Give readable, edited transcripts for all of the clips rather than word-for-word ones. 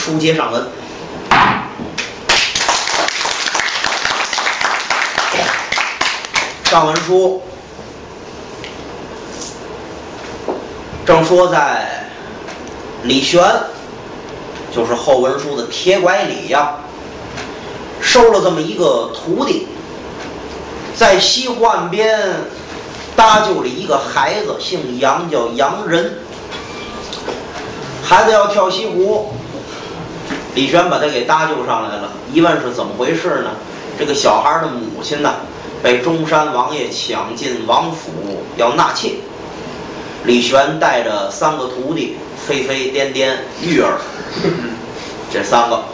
书接上文。上文书正说在李玄，就是后文书的铁拐李呀，收了这么一个徒弟，在西湖岸边搭救了一个孩子，姓杨，叫杨仁。孩子要跳西湖，李玄把他给搭救上来了。一问是怎么回事呢？这个小孩的母亲呢，被中山王爷抢进王府要纳妾。李玄带着3个徒弟，飞飞颠颠、玉儿，这3个，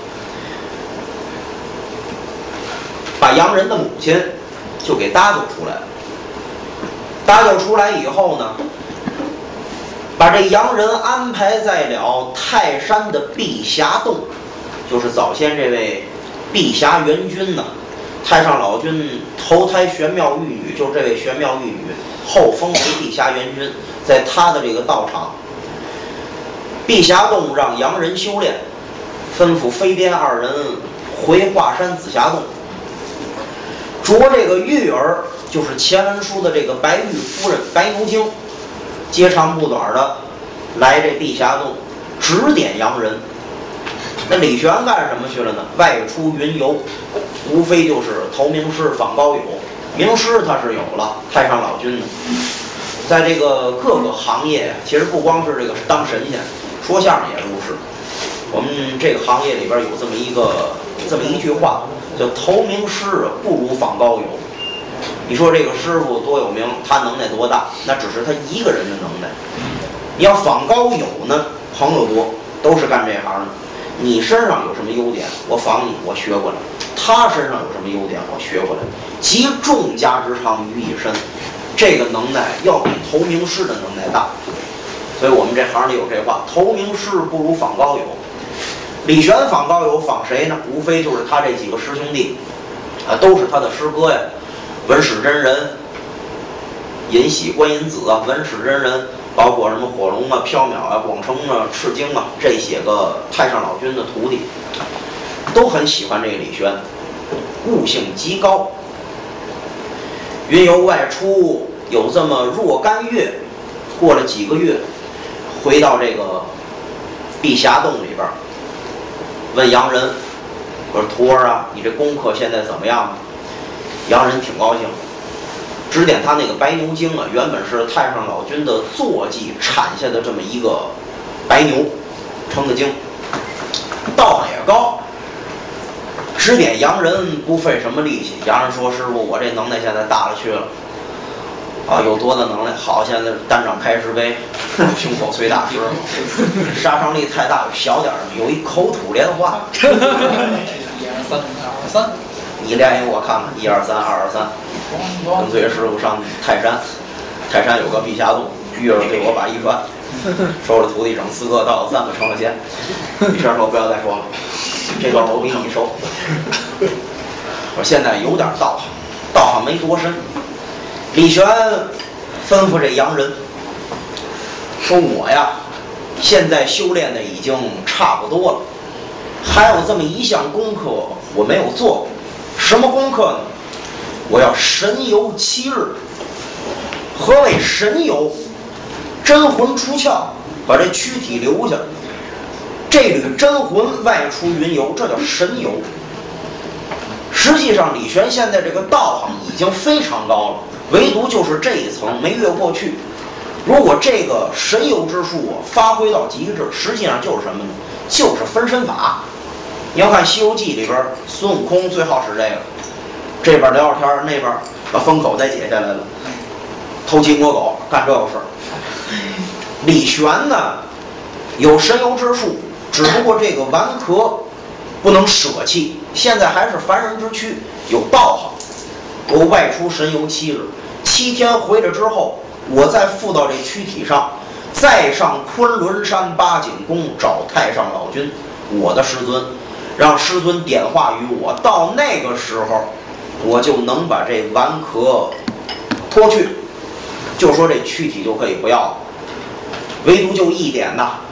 把杨仁的母亲就给搭救出来了。搭救出来以后呢，把这杨仁安排在了泰山的碧霞洞，就是早先这位碧霞元君呢，太上老君投胎玄妙玉女，就是这位玄妙玉女后封为碧霞元君，在他的这个道场碧霞洞让杨仁修炼，吩咐飞颠2人回华山紫霞洞，着这个玉儿，就是前文书的这个白玉夫人白牛精，接长不短的来这碧霞洞指点杨仁。那李玄干什么去了呢？外出云游，无非就是投名师访高友。名师他是有了，太上老君呢，在这个各个行业，其实不光是这个当神仙，说相声也如是。我们这个行业里边有这么一句话，叫投名师不如访高友。你说这个师傅多有名，他能耐多大？那只是他一个人的能耐。你要访高友呢，朋友多，都是干这行的。你身上有什么优点，我访你，我学过来；他身上有什么优点，我学过来，集众家之长于一身，这个能耐要比投名师的能耐大。所以我们这行里有这话：投名师不如访高友。李玄访高友访谁呢？无非就是他这几个师兄弟，都是他的师哥呀。文史真人、尹喜、观音子啊，文史真人。包括什么火龙啊、缥缈啊、广成啊、赤精啊，这些个太上老君的徒弟，都很喜欢这个李玄，悟性极高。云游外出有这么若干月，过了几个月，回到这个碧霞洞里边，问杨仁：“我说徒儿啊，你这功课现在怎么样？”杨仁挺高兴。指点他那个白牛精啊，原本是太上老君的坐骑产下的这么一个白牛成的精，道也高。指点杨仁不费什么力气。杨仁说：“师傅，我这能耐现在大了去了啊，有多大能耐？好，现在单掌开石碑，胸口碎大石，杀伤力太大，小点的有一口吐莲花。1、2、3、2、3，你练一个我看看，1、2、3、2、2、3。”跟随师傅上泰山，泰山有个碧霞洞，玉儿对我把一传，收了徒弟整4个，到3个成了仙。李玄说：“不要再说了，这段我给你收。”我现在有点道行，道行没多深。李玄吩咐这杨仁说：“我呀，现在修炼的已经差不多了，还有这么一项功课我没有做过。什么功课呢？我要神游7日。何谓神游？真魂出窍，把这躯体留下，这缕真魂外出云游，这叫神游。实际上李玄现在这个道行已经非常高了，唯独就是这一层没越过去。如果这个神游之术发挥到极致，实际上就是什么呢？就是分身法。你要看《西游记》里边，孙悟空最好使这个，这边聊着天，那边把封口再解下来了，偷鸡摸狗干这个事儿。李玄呢有神游之术，只不过这个顽壳不能舍弃，现在还是凡人之躯，有道行。我外出神游7日，7天回来之后，我再附到这躯体上，再上昆仑山八景宫找太上老君，我的师尊，让师尊点化于我，到那个时候我就能把这顽壳脱去，就说这躯体就可以不要了。唯独就一点呐，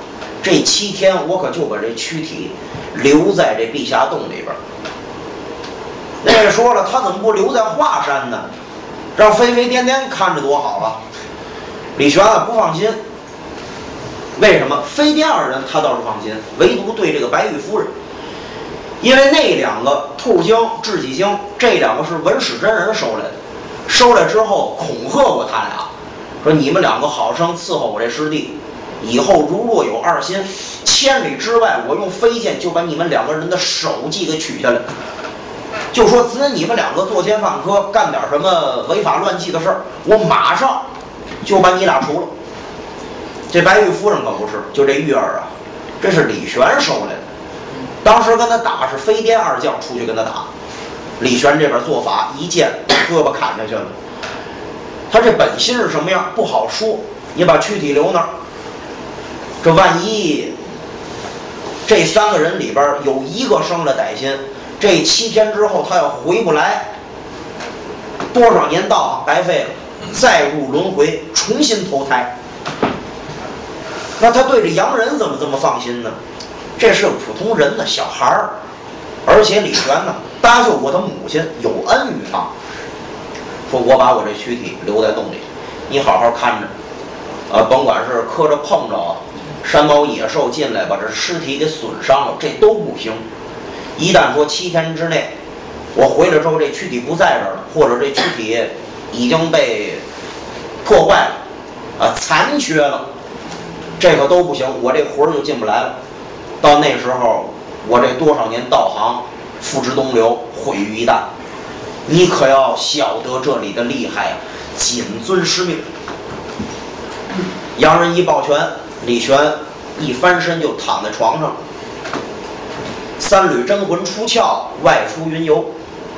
这7天我可就把这躯体留在这碧霞洞里边。那位说了，他怎么不留在华山呢？让飞飞颠颠看着多好啊！李玄啊不放心。为什么？飞颠二人他倒是放心，唯独对这个白玉夫人，因为那2个兔精、智己精，这2个是文史真人收来的，收来之后恐吓过他俩，说你们2个好生伺候我这师弟，以后如若有2心，千里之外我用飞剑就把你们2个人的首级给取下来。就说只你们2个作奸犯科，干点什么违法乱纪的事儿，我马上就把你俩除了。这白玉夫人可不是，就这玉儿啊，这是李玄收来的。当时跟他打是飞颠2将出去跟他打，李玄这边做法一剑胳膊砍下去了。他这本心是什么样不好说，你把躯体留那儿，这万一这3个人里边有1个生了歹心，这7天之后他要回不来，多少年道行白费了，再入轮回重新投胎。那他对这洋人怎么这么放心呢？这是个普通人的小孩儿，而且李玄呢搭救过他母亲，有恩于他。说我把我这躯体留在洞里，你好好看着，甭管是磕着碰着山猫野兽进来把这尸体给损伤了，这都不行。一旦说7天之内，我回来之后这躯体不在这儿了，或者这躯体已经被破坏了，残缺了。这可都不行，我这魂儿就进不来了。到那时候，我这多少年道行付之东流，毁于一旦。你可要晓得这里的厉害啊！谨遵师命。洋人一抱拳，李玄一翻身就躺在床上。3缕真魂出窍，外出云游。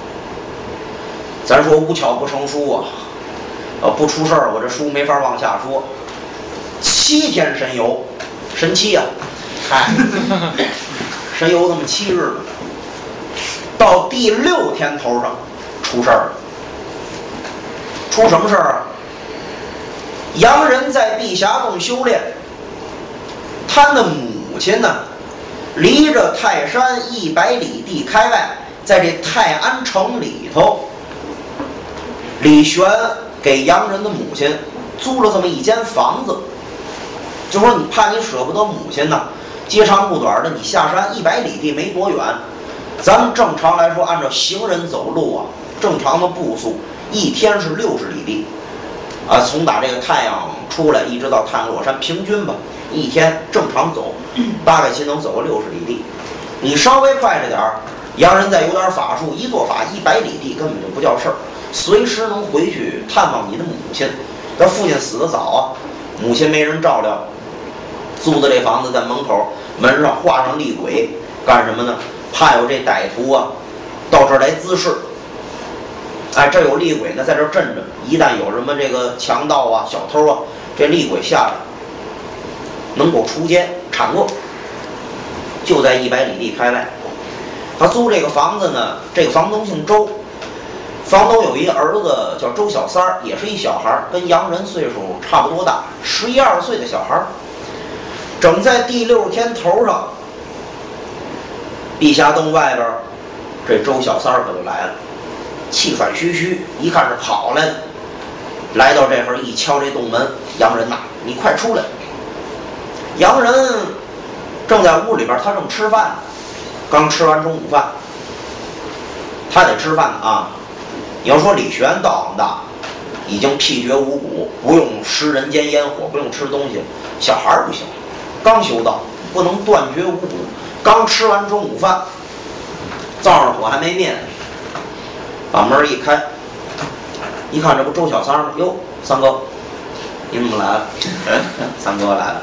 咱说无巧不成书啊，不出事儿，我这书没法往下说。7天神游，神7啊！嗨，神游这么7日呢，到第6天头上出事儿了。出什么事儿啊？洋人在碧霞洞修炼，他的母亲呢，离着泰山100里地开外，在这泰安城里头，李玄给洋人的母亲租了这么一间房子。就说你怕你舍不得母亲呢，接长不短的，你下山100里地没多远，咱们正常来说，按照行人走路啊，正常的步速1天是60里地，从打这个太阳出来一直到太阳落山，平均吧，1天正常走，大概其能走个60里地。你稍微快着点儿，洋人再有点法术，一做法100里地根本就不叫事儿，随时能回去探望你的母亲。他父亲死得早啊，母亲没人照料。租的这房子在门口门上画上厉鬼，干什么呢？怕有这歹徒啊到这儿来滋事。这有厉鬼呢，在这儿镇着，一旦有什么这个强盗啊、小偷啊，这厉鬼下来能够除奸铲恶。就在100里地开外，他租这个房子呢，这个房东姓周，房东有一个儿子叫周小三儿，也是一小孩，跟洋人岁数差不多大，11、12岁的小孩。整在第6天头上，碧霞洞外边，这周小三儿可就来了，气喘吁吁，一看是跑来的，来到这会儿一敲这洞门，洋人呐，你快出来！洋人正在屋里边，他正吃饭，刚吃完中午饭，他得吃饭啊。你要说李玄道行大，已经辟绝五谷，不用食人间烟火，不用吃东西，小孩不行。刚修道，不能断绝五谷。刚吃完中午饭，灶上火还没灭呢，把门一开，一看这不周小三吗？哟，三哥，你怎么来了？三哥来了，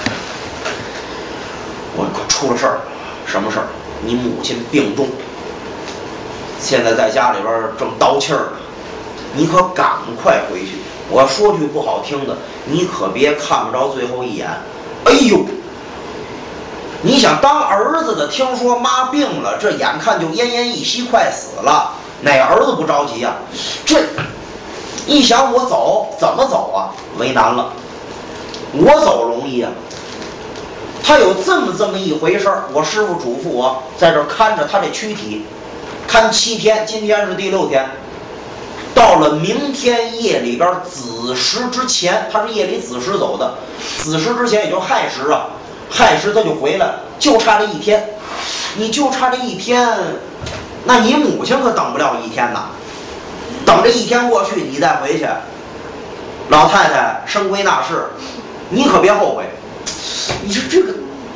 我可出了事儿，什么事儿？你母亲病重，现在在家里边正倒气儿呢，你可赶快回去。我说句不好听的，你可别看不着最后一眼。哎呦，你想当儿子的听说妈病了，这眼看就奄奄一息快死了，哪儿子不着急啊？这一想我走怎么走啊？为难了，我走容易啊， 他有这么一回事儿。我师傅嘱咐我在这儿看着他这躯体，看7天，今天是第6天。到了明天夜里边子时之前，他是夜里子时走的，子时之前也就亥时啊，亥时他就回来，就差这1天。你就差这1天，那你母亲可等不了1天呐。等这1天过去，你再回去，老太太升归纳世，你可别后悔。你说这个，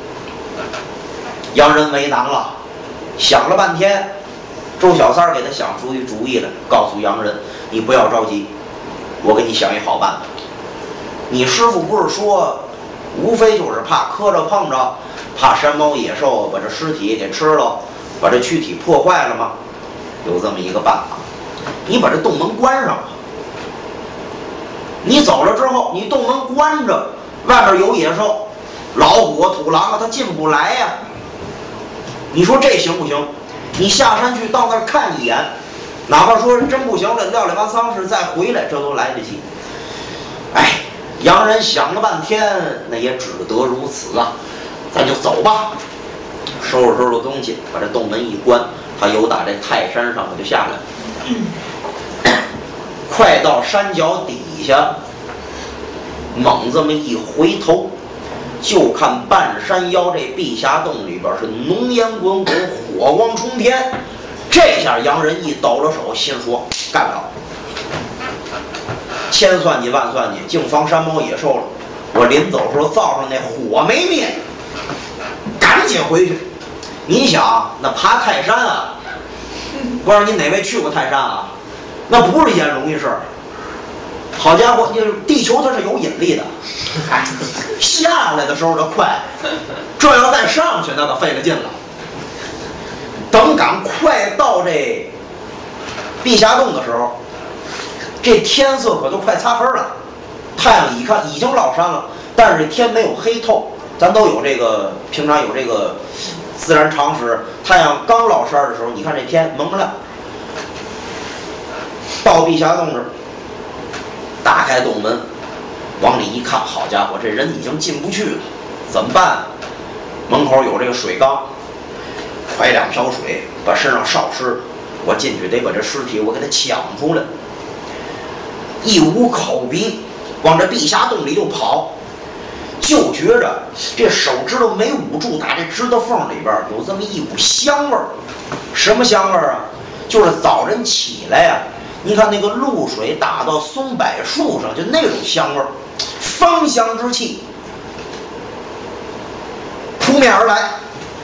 洋人为难了，想了半天。周小三给他想出一主意来，告诉洋人：“你不要着急，我给你想一好办法。你师傅不是说，无非就是怕磕着碰着，怕山猫野兽把这尸体给吃了，把这躯体破坏了吗？有这么一个办法，你把这洞门关上吧。你走了之后，你洞门关着，外边有野兽，老虎、土狼啊，它进不来呀。你说这行不行？”你下山去到那儿看一眼，哪怕说真不行了，料理完丧事再回来，这都来得及。哎，洋人想了半天，那也只得如此啊，咱就走吧。收拾收拾东西，把这洞门一关，他由打这泰山上就下来。快到山脚底下，猛这么一回头，就看半山腰这碧霞洞里边是浓烟滚滚，火光冲天。这下洋人一抖了手，心说干不了，千算计万算计，净防山猫野兽了。我临走时候灶上那火没灭，赶紧回去。你想那爬泰山啊，不知道你哪位去过泰山啊？那不是一件容易事儿。好家伙，就是地球它是有引力的，下来的时候就快，这要再上去那可费了劲了。等赶快到这碧霞洞的时候，这天色可都快擦黑了，太阳一看已经落山了，但是天没有黑透。咱都有这个，平常有这个自然常识，太阳刚落山的时候，你看这天蒙蒙亮。到碧霞洞这儿，打开洞门，往里一看，好家伙，这人已经进不去了，怎么办？门口有这个水缸，快2瓢水，把身上烧湿，我进去得把这尸体我给它抢出来。一捂口鼻，往这碧霞洞里就跑，就觉着这手指头没捂住，打这指头缝里边有这么一股香味儿。什么香味儿啊？就是早晨起来呀，你看那个露水打到松柏树上，就那种香味儿，芳香之气扑面而来。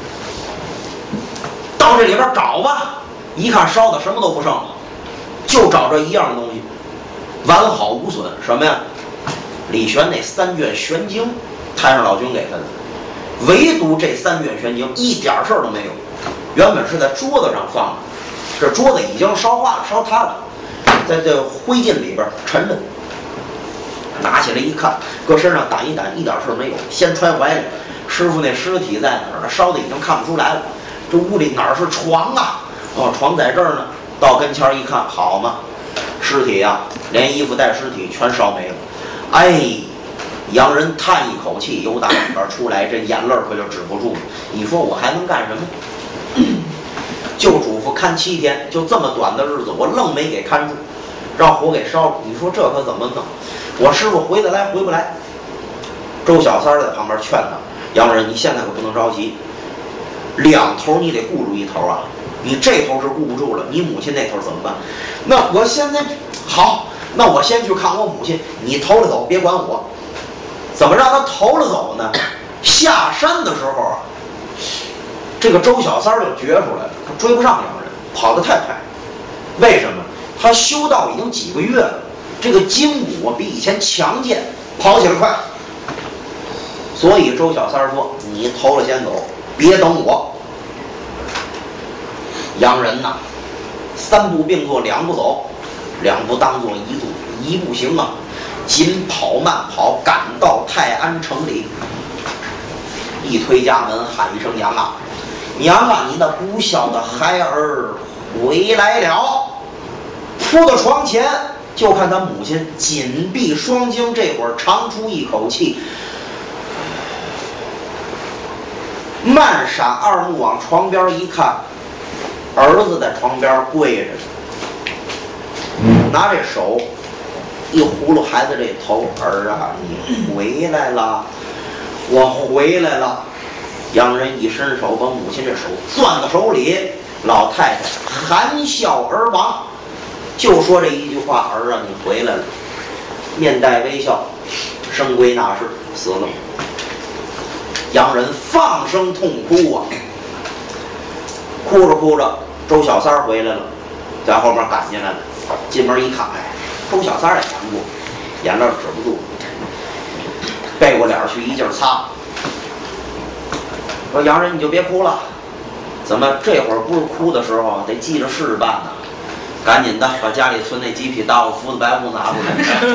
到这里边找吧，一看烧的什么都不剩了，就找这一样东西，完好无损。什么呀？李玄那3卷玄经，太上老君给他的，唯独这3卷玄经一点事儿都没有。原本是在桌子上放的，这桌子已经烧化了，烧塌了，在这灰烬里边沉着。拿起来一看，搁身上掸一掸，一点事儿没有。先揣怀里，师傅那尸体在哪儿呢？烧的已经看不出来了。这屋里哪儿是床啊？哦，床在这儿呢。到跟前一看，好嘛，尸体呀，连衣服带尸体全烧没了。哎，洋人叹一口气，由打里边出来，这眼泪可就止不住了。你说我还能干什么？就嘱咐看7天，就这么短的日子，我愣没给看住，让火给烧了。你说这可怎么弄？我师傅回得来回不来。周小三在旁边劝他：“洋人，你现在可不能着急，两头你得顾住一头啊！你这头是顾不住了，你母亲那头怎么办？那我现在好，那我先去看我母亲，你头了走，别管我。怎么让他头了走呢？下山的时候啊，这个周小三就觉出来了，他追不上洋人，跑得太快。为什么？他修道已经几个月了，这个筋骨比以前强健，跑起来快。所以周小三说：“你头了先走，别等我。”洋人呐，3步并作2步走，2步当作1步行啊，紧跑慢跑，赶到泰安城里。一推家门，喊一声：“娘啊，娘啊，你那不孝的孩儿回来了！”扑到床前，就看他母亲紧闭双睛，这会儿长出一口气， 漫闪二目往床边一看，儿子在床边跪着，拿这手一葫芦孩子这头，儿啊，你回来了，我回来了。洋人一伸手把母亲这手攥到手里，老太太含笑而亡，就说这一句话：儿啊，你回来了。面带微笑，生归那世，死了。洋人放声痛哭啊，哭着哭着，周小三回来了，在后面赶进来了。进门一看，哎，周小三也难过，眼泪止不住，背过脸去一劲擦。说洋人你就别哭了，怎么这会儿不是哭的时候，得记着事办呢。赶紧的把家里存那几匹大胡子白胡子拿出来。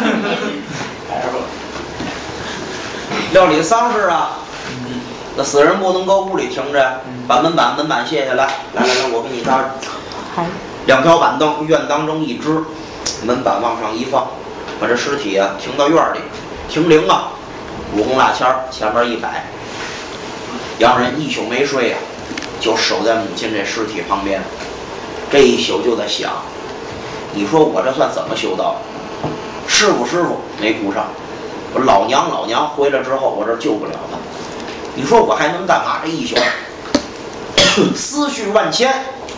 料理丧事啊，那死人不能搁屋里停着，把门板卸下来，来，我给你搭2条板凳，院当中一支，门板往上一放，把这尸体啊停到院里，停灵啊，五红蜡签前面一摆。洋人一宿没睡啊，就守在母亲这尸体旁边，这一宿就在想，你说我这算怎么修道？师傅没顾上，我老娘回来之后，我这救不了他。你说我还能干嘛？这一宿思绪万千，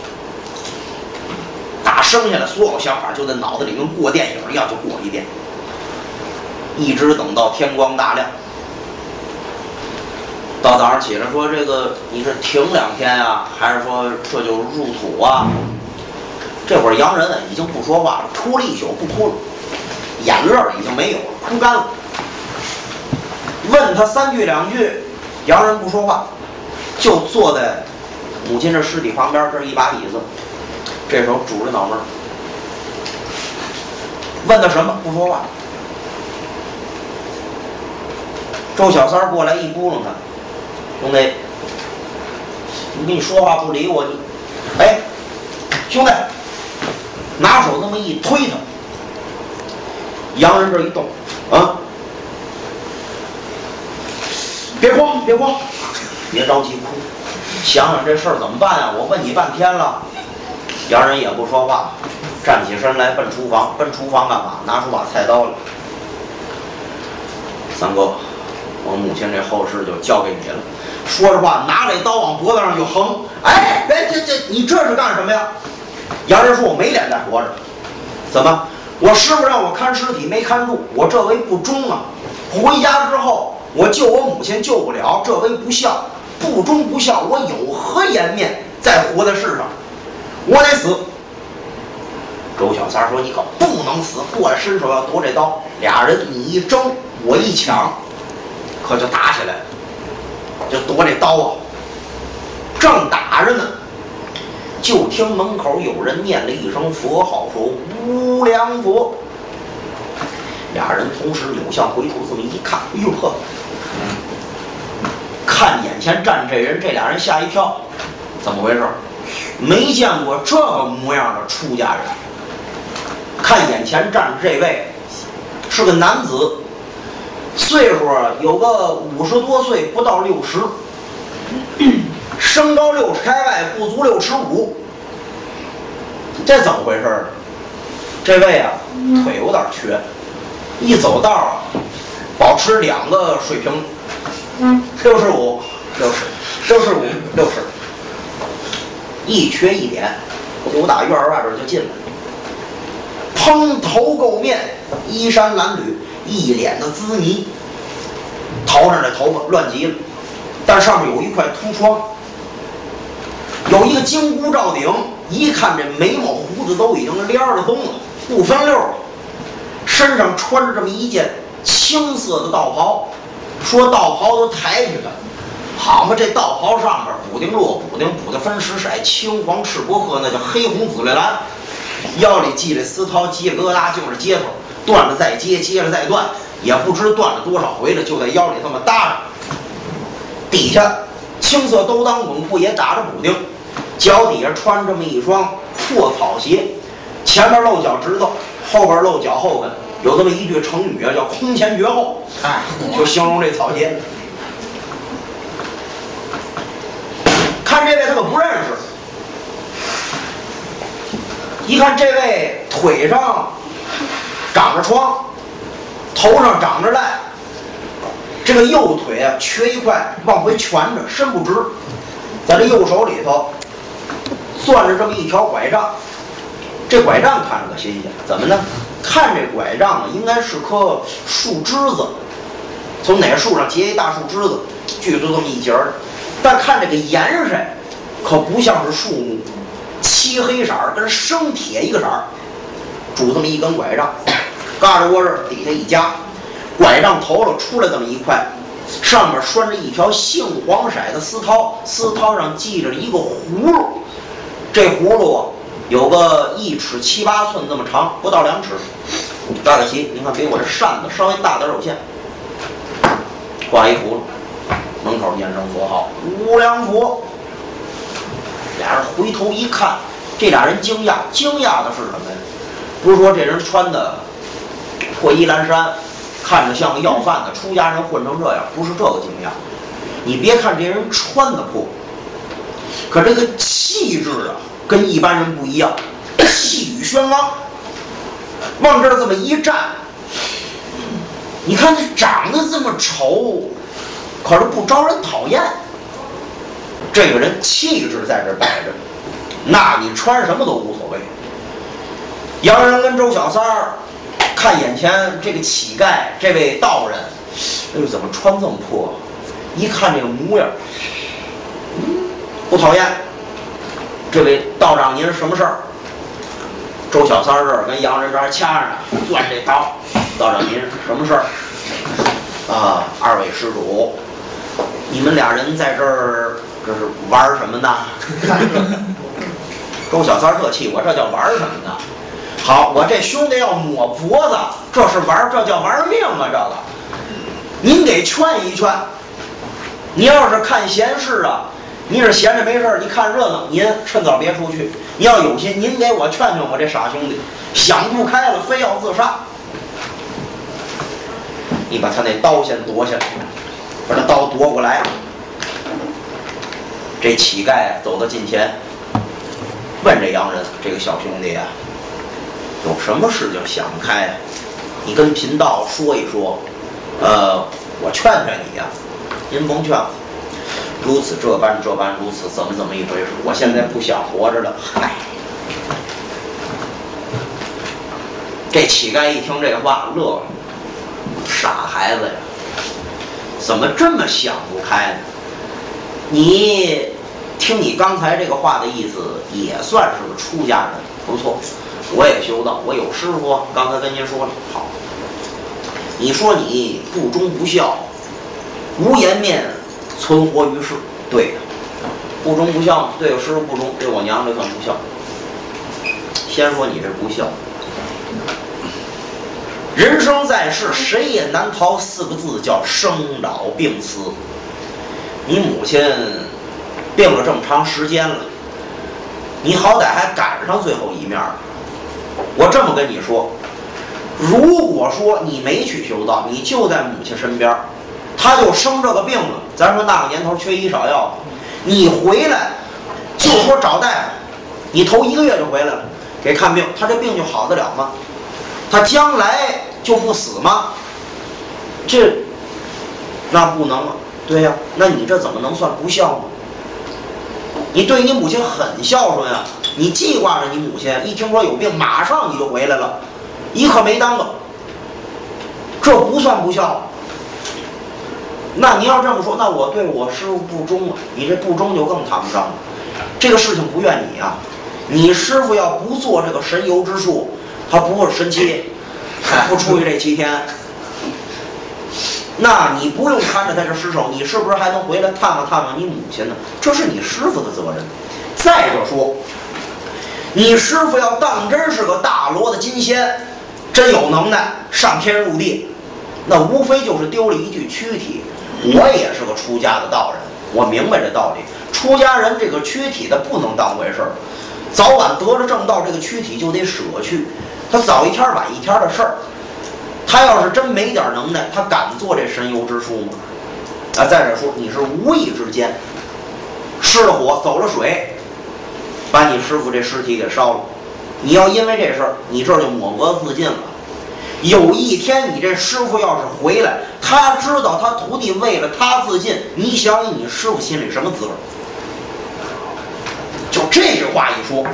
打生下来所有想法就在脑子里跟过电影一样就过一遍，一直等到天光大亮。到早上起来说这个你是停2天啊，还是说这就入土啊？这会儿洋人已经不说话了，哭了一宿不哭了，眼泪已经没有了，哭干了。问他3句2句，洋人不说话，就坐在母亲这尸体旁边，这是一把椅子，这时候拄着脑门。问他什么不说话。周小三过来一咕噜他，兄弟，你跟你说话不理我，你，哎，兄弟，拿手那么一推他，洋人这一动，啊，别慌，别着急哭，想想这事儿怎么办啊？我问你半天了。洋人也不说话，站起身来奔厨房干嘛？拿出把菜刀来。三哥，我母亲这后事就交给你了。说着话，拿这刀往脖子上就横。哎，你这是干什么呀？洋人说：“我没脸再活着。怎么？我师傅让我看尸体没看住，我这为不忠啊！回家之后，我救我母亲救不了，这为不孝，不忠不孝，我有何颜面再活在世上？我得死。”周小三说：“你可不能死！”过来伸手要夺这刀，俩人你一争我一抢，可就打起来了。就夺这刀啊，正打着呢，就听门口有人念了一声佛号，说“无量佛”。俩人同时扭向回头，这么一看，哎呦呵！看眼前站这人，这俩人吓一跳，怎么回事？没见过这个模样的出家人。看眼前站着这位，是个男子，岁数有个50多岁，不到60，身高60开外，不足6尺5。这怎么回事呢？这位啊，腿有点缺，一走道啊，保持2个水平，65，一缺一点，由打院外边就进来了。蓬头垢面，衣衫褴褛，一脸的滋泥，头上的头发乱极了，但上面有一块秃疮，有一个金箍罩顶，一看这眉毛胡子都已经蔫了松了，不分溜了。身上穿着这么一件青色的道袍，说道袍都抬起来，好嘛，这道袍上面补丁落补丁补的分10色，青黄赤薄褐，那叫黑红紫绿蓝。腰里系着丝绦，系了疙瘩，就是接头，断了再接，接了再断，也不知断了多少回了，就在腰里这么搭着。底下青色兜裆滚裤也打着补丁，脚底下穿这么一双破草鞋，前面露脚趾头，后边露脚后跟。有这么一句成语啊，叫空前绝后，就形容这草鞋。 看这位他可不认识，一看这位腿上长着疮，头上长着烂，这个右腿啊缺一块，往回蜷着，伸不直，在这右手里头攥着这么一条拐杖。这拐杖看着可新鲜，怎么呢？看这拐杖啊，应该是棵树枝子，从哪树上结一大树枝子，锯出这么一截儿。但看这个颜色，可不像是树木，漆黑色儿，跟生铁一个色儿，拄这么一根拐杖，嘎着窝这底下一夹，拐杖头了出来这么一块，上面拴着一条杏黄色的丝绦，丝绦上系着一个葫芦，这葫芦有个1尺7、8寸这么长，不到2尺，大得齐。您看，比我这扇子稍微大点有限，挂一葫芦，门口念声佛号，无量佛。俩人回头一看，这俩人惊讶的是什么呀？不是说这人穿的破衣蓝衫，看着像个要饭的出家人混成这样，不是这个惊讶。你别看这人穿的破，可这个气质啊，跟一般人不一样，气宇轩昂，往这儿这么一站，你看他长得这么丑，可是不招人讨厌。这个人气质在这儿摆着，那你穿什么都无所谓。洋人跟周小三儿看眼前这个乞丐，这位道人，哎呦，怎么穿这么破？一看这个模样，不讨厌。这位道长，您什么事儿？周小三儿这儿跟洋人这儿掐着，攥这刀。道长，您什么事儿？啊，二位施主，你们俩人在这儿这是玩什么呢？周小三儿这气，我这叫玩什么呢？好，我这兄弟要抹脖子，这是玩，这叫玩命啊！这个，您给劝一劝。你要是看闲事啊，你是闲着没事，你看热闹，您趁早别出去。你要有心，您给我劝劝我这傻兄弟，想不开了，非要自杀。你把他那刀先夺下来，把这刀夺过来。这乞丐走到近前，问这洋人：“这个小兄弟啊，有什么事情想不开啊？你跟贫道说一说，我劝劝你呀。您甭劝我，如此这般，如此怎么一回事？我现在不想活着了。嗨，这乞丐一听这话乐了，傻孩子呀，怎么这么想不开呢？你听你刚才这个话的意思，也算是个出家人，不错。我也修道，我有师傅，刚才跟您说了。好，你说你不忠不孝，无颜面存活于世，对的，不忠不孝，对我师傅不忠，对我娘这算不孝。先说你这不孝，人生在世，谁也难逃4个字，叫生老病死。你母亲病了这么长时间了，你好歹还赶上最后一面了。我这么跟你说，如果说你没去修道，你就在母亲身边，她就生这个病了，咱说那个年头缺医少药，你回来就说找大夫，你头1个月就回来了，给看病，他这病就好得了吗？他将来就不死吗？那不能啊。对呀，那你这怎么能算不孝呢？你对你母亲很孝顺呀，你记挂着你母亲，一听说有病，马上你就回来了，一刻没耽搁，这不算不孝。那你要这么说，那我对我师傅不忠了，你这不忠就更谈不上了。这个事情不怨你啊，你师傅要不做这个神游之术，他不是神七，不出于这7天。那你不用看着他这尸首，你是不是还能回来探望你母亲呢？这是你师傅的责任。再者说，你师傅要当真是个大罗的金仙，真有能耐上天入地，那无非就是丢了一具躯体。我也是个出家的道人，我明白这道理。出家人这个躯体的不能当回事儿，早晚得了正道，这个躯体就得舍去，他早一天晚一天的事儿。他要是真没点能耐，他敢做这神游之术吗？再者说，你是无意之间失了火，走了水，把你师傅这尸体给烧了。你要因为这事儿，你这就抹额自尽了。有一天你这师傅要是回来，他知道他徒弟为了他自尽，你想想你师傅心里什么滋味？就这句话一说，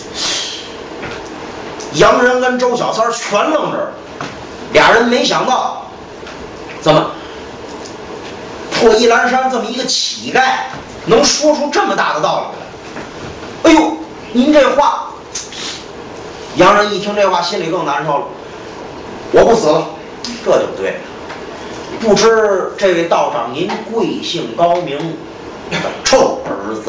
洋人跟周小三全愣这儿，俩人没想到，怎么破衣烂衫这么一个乞丐能说出这么大的道理来？哎呦，您这话，洋人一听这话，心里更难受了。我不死了，这就对了。不知这位道长您贵姓高名？臭儿子，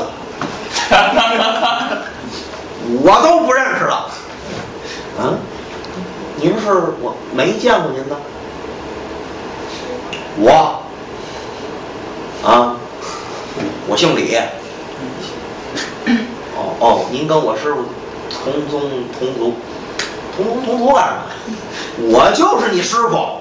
我都不认识了。嗯，您是我没见过您呢。我啊，我姓李。哦，您跟我师傅同宗同族，同族干什么？我就是你师傅。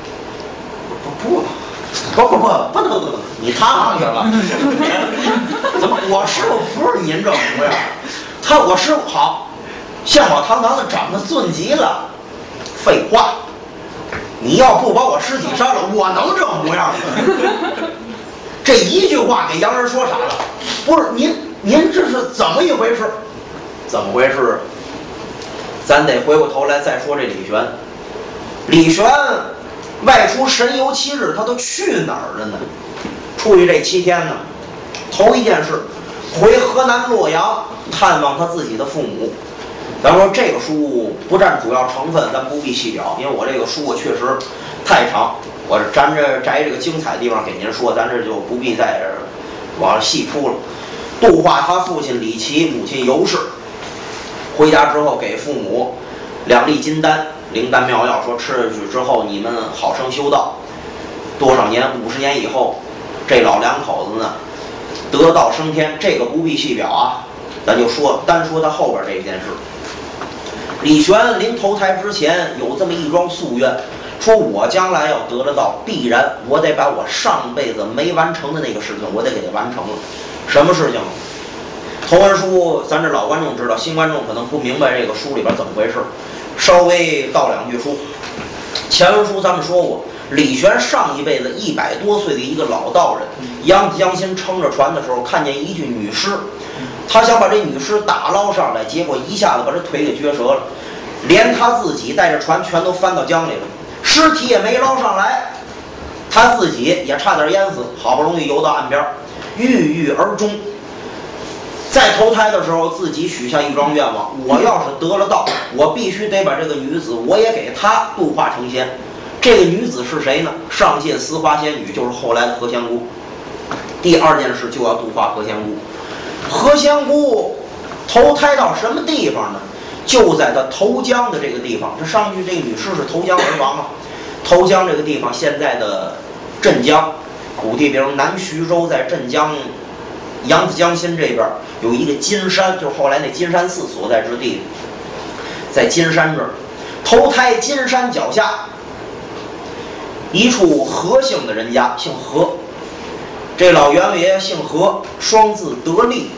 不能，你趟上去了。怎么？我师傅不是您这模样，我师傅好，相貌堂堂的，长得俊极了。废话，你要不把我尸体烧了，我能这模样吗？这一句话给洋人说傻了。不是您这是怎么一回事？怎么回事？咱得回过头来再说这李玄。李玄外出神游7日，他都去哪儿了呢？出于这7天呢，头一件事，回河南洛阳探望他自己的父母。咱说这个书不占主要成分，咱不必细表，因为我这个书确实太长，我咱这摘这个精彩的地方给您说，咱这就不必再往细铺了。度化他父亲李琦，母亲尤氏。回家之后给父母2粒金丹，灵丹妙药，说吃下去之后你们好生修道，多少年50年以后，这老2口子呢得道升天。这个不必细表啊，咱就单说他后边这件事。李玄临投胎之前有这么一桩夙愿，说我将来要得了道，必然我得把我上辈子没完成的那个事情，我得给它完成了。什么事情？头文书咱这老观众知道，新观众可能不明白这个书里边怎么回事，稍微道2句书。前文书咱们说过，李玄上一辈子100多岁的一个老道人，扬子江心撑着船的时候，看见一具女尸，他想把这女尸打捞上来，结果一下子把这腿给撅折了，连他自己带着船全都翻到江里了，尸体也没捞上来，他自己也差点淹死，好不容易游到岸边，郁郁而终。在投胎的时候，自己许下一桩愿望，我要是得了道，我必须得把这个女子，我也给她度化成仙。这个女子是谁呢？上界丝花仙女，就是后来的何仙姑。第2件事就要度化何仙姑。何仙姑投胎到什么地方呢？就在她投江的这个地方。这上去这个女尸是投江而亡啊。投江这个地方，现在的镇江，古地比如南徐州，在镇江扬子江心这边有一个金山，就是后来那金山寺所在之地，在金山这儿投胎，金山脚下一处何姓的人家，姓何，这老袁爷姓何，双字得力，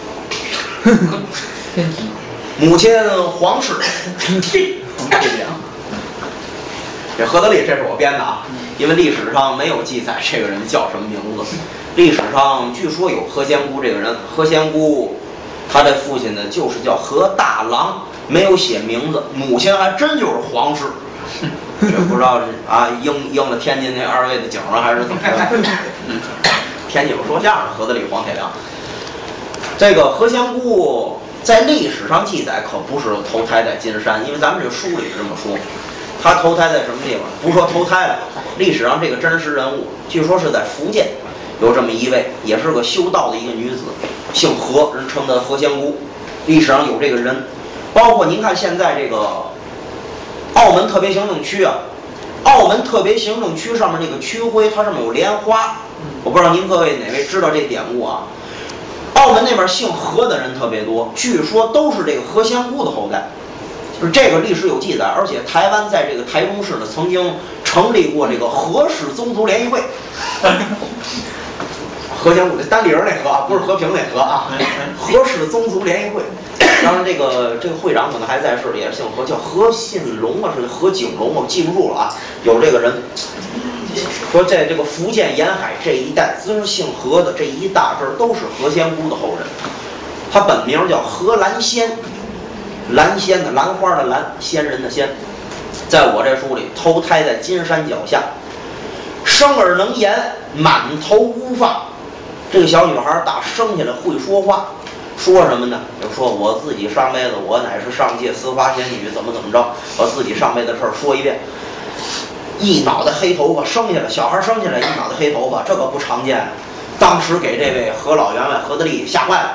母亲黄氏。这何德利这是我编的啊，因为历史上没有记载这个人叫什么名字。历史上据说有何仙姑这个人，何仙姑他的父亲呢就是叫何大郎，没有写名字，母亲还真就是黄氏。这不知道是啊应了天津那2位的景了还是怎么着？天津有说相声的何德利、黄铁良。这个何仙姑在历史上记载可不是投胎在金山，因为咱们这个书里是这么说。他投胎在什么地方？不说投胎了，历史上这个真实人物，据说是在福建，有这么一位，也是个修道的一个女子，姓何，人称的何仙姑。历史上有这个人，包括您看现在这个澳门特别行政区啊，澳门特别行政区上面那个区徽，它上面有莲花，我不知道您各位哪位知道这典故啊？澳门那边姓何的人特别多，据说都是这个何仙姑的后代。就是这个历史有记载，而且台湾在这个台中市呢，曾经成立过这个何氏宗族联谊会。 和仙姑这单立人那和，不是和平那和啊。和氏宗族联谊会，当然这个会长可能还在世，也是姓何，叫何信龙啊，是何景龙，我记不住了啊。有这个人说，在这个福建沿海这一带，只姓何的这一大支都是何仙姑的后人。他本名叫何兰仙，兰仙的兰花的兰，仙人的仙。在我这书里，投胎在金山脚下，生而能言，满头乌发。这个小女孩打生下来会说话，说什么呢？就说我自己上辈子我乃是上界司法仙女，怎么着，我自己上辈子的事儿说一遍。一脑袋黑头发，生下来小孩生下来一脑袋黑头发，这个不常见。当时给这位何老员外何德利吓坏了，